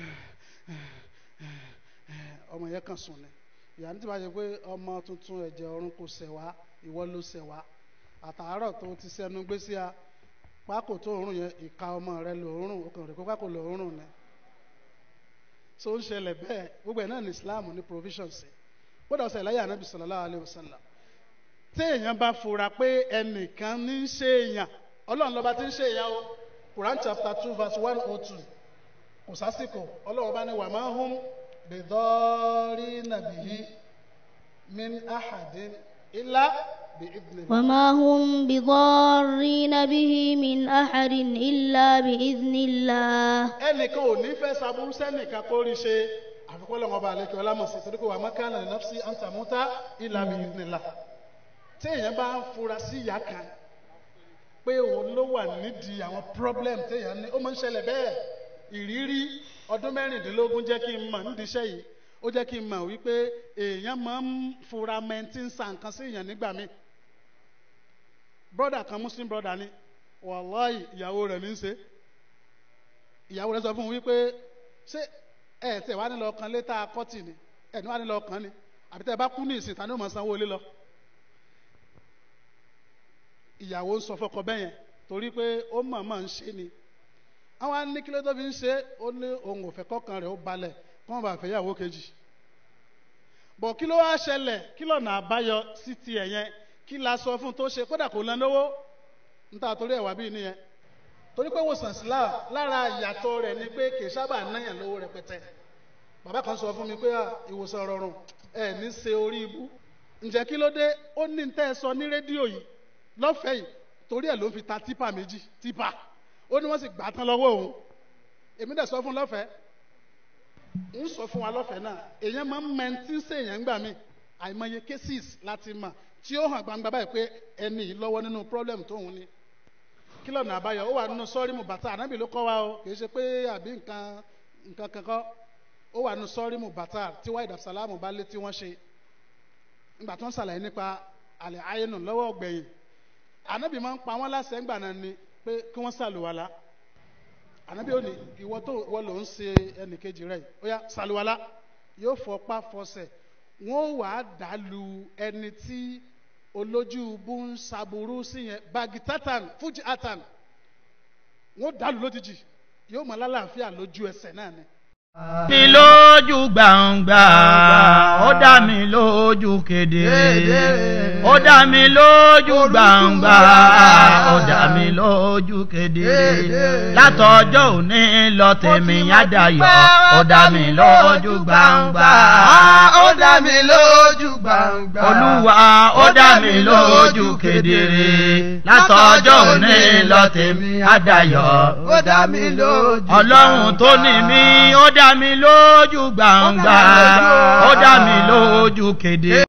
ọmọ yẹn kàn sùn ni ìyá ní tí wàá ṣe pé ọmọ tuntun ẹ̀jẹ̀ ọ̀run kò ṣẹ̀ wá ìwọ ló ṣẹ̀ wá àtàárọ̀ tó ti sẹ́nu gbé sí a pákó tó òórùn yẹn ìka ọmọ rẹ lòórùn ọkàn rẹ kó pákó lòórùn ni so ń ṣẹlẹ̀ bẹ́ẹ̀ gbogbo ẹ̀ náà ní Islam ní provision sí gbọ́dọ̀ ṣẹlẹ̀ láyé Ànábì sallallahu alaihi wasallam tí èèyàn bá fura pé ẹnìkan ní ń ṣe èèyàn Ọlọ́run lọ́ba tí ń ṣe èèyàn o Quran chapter 2 verse 102 kò sásìkò Ọlọ́run bá ní wa ma hum bidarrina bihi min ahadin illa bi'idhnillah. wa ma hum bidarrina bihi min ahadin illa bi'idhnillah. ẹnìkan ò ní fẹ́ saburú sẹ́nìkan kó rí ṣe àfikún Ọlọ́run ọba àlekè ọlámọ̀sí torí pé wa ma kana li nafsi an tamuta illa bi'idhnillah. tí èèyàn bá ń fura sí ìyá kan pé òun ló wà nídìí àwọn problem téèyàn ní ó máa ń ṣẹlẹ̀ bẹ́ẹ̀ ìrírí ọdún 16 jẹ́ kí n mọ̀ nídìí iṣẹ́ yìí ó jẹ́ kí n mọ̀ wípé èèyàn máa ń fura mẹ́ntì ń sa nǹkan sí èèyàn nígbà míì brọ́dà kan muslim brọ́dà ni wàláhì ìyàwó rẹ̀ ní í ṣe ìyàwó rẹ̀ sọ fún un wípé ṣé ẹ̀ tẹ̀ wá nílò ọkàn létà kọ́tì ni ẹ̀ ní wá nílò ọkàn ni àbí tẹ̀ bá kú ní ìsìn tani ó mọ̀ sanwó ilé lọ ìyàwó ń sọ fọ́kọ bẹ́yẹn torí pé ó mọ̀ọ́mọ̀ ń ṣe ni àwọn á ní kí ló tó fi ń ṣe ó ní òun ò fẹ́ kọ́kàn rẹ̀ ó balẹ̀ kí wọ́n bá fẹ́ yàwó kejì bọ̀ kí ló wá ṣẹlẹ̀ kí lọ́nà àbáyọ sí tiẹ̀ yẹn kí la sọ fún tó ṣe kódà kò lọ lówó níta torí ẹ̀wà bíi nìyẹn torí pé wòsàn Islam lára ìyàtọ̀ rẹ̀ ni pé kì í sábà náyàn lówó rẹpẹtẹ bàbá kan sọ fún mi pé ìwòsàn rọrùn ẹ̀ ní ṣe orí ibú ǹjẹ́ kí ló dé ó ní tẹ́ ẹ sọ ní rédíò yìí lọ́fẹ̀ẹ́ yìí torí ẹ̀ ló fi ta tipa méjì tipa ó ní wọ́n sì gbà tán lọ́wọ́ òun èmi dẹ̀ sọ fún lọ́fẹ̀ẹ́ ń sọ fún wa lọ́fẹ̀ẹ́ náà èèyàn máa ń mẹ́ntí sí èèyàn gbà mí àìmọye cases láti mọ̀ tí ó hàn gbangba báyìí pé ẹni yìí lọ́wọ́ nínú problem tóun ní kí lọ́nà àbáyọ ó wà nínú sọ́rí mu bàtà ànábì ló kọ́ wa o kì í ṣe pé àbí nǹkan kankan ó wà nínú sọ́rí mu bàtà tí wáyé dàbsàlámù bá lé tí wọ́n ṣe nígbà tí wọ́n ṣàlàyé nípa àlẹ́ ayénu lọ́wọ́ ọ̀gbẹ̀yìn ànábì máa ń pa wọ́n láṣẹ ńgbà náà ni pé kí wọ́n ṣàlùwàlá ànábì ó ní ìwọ ló ń ṣe ẹnìkejì rẹ̀ ó yá ṣàlùwàlá yóò fọpá fọsẹ̀ wọ́n wàá dàlù ẹni tí olójú bú ń ṣàbùrú sí yẹn bagitatan fujatan wọ́n dàlù lójijì yóò mọ lálàáfíà lójú ẹsẹ̀ náà ni. mi lójú gbangba ó dá mi lójú kedere ó dá mi lójú gbangba ó dá mi lójú kedere látọjọ́ òní lọ tèmi àdáyọ̀ ó dá mi lójú gbangba ó dá mi lójú gbangba Olúwa ó dá mi lójú kedere látọjọ́ òní lọ tèmi àdáyọ̀ ó dá mi lójú Ọlọ́run tó ní mi ó dá mi lójú gbangba ó dá mi lójú kedere.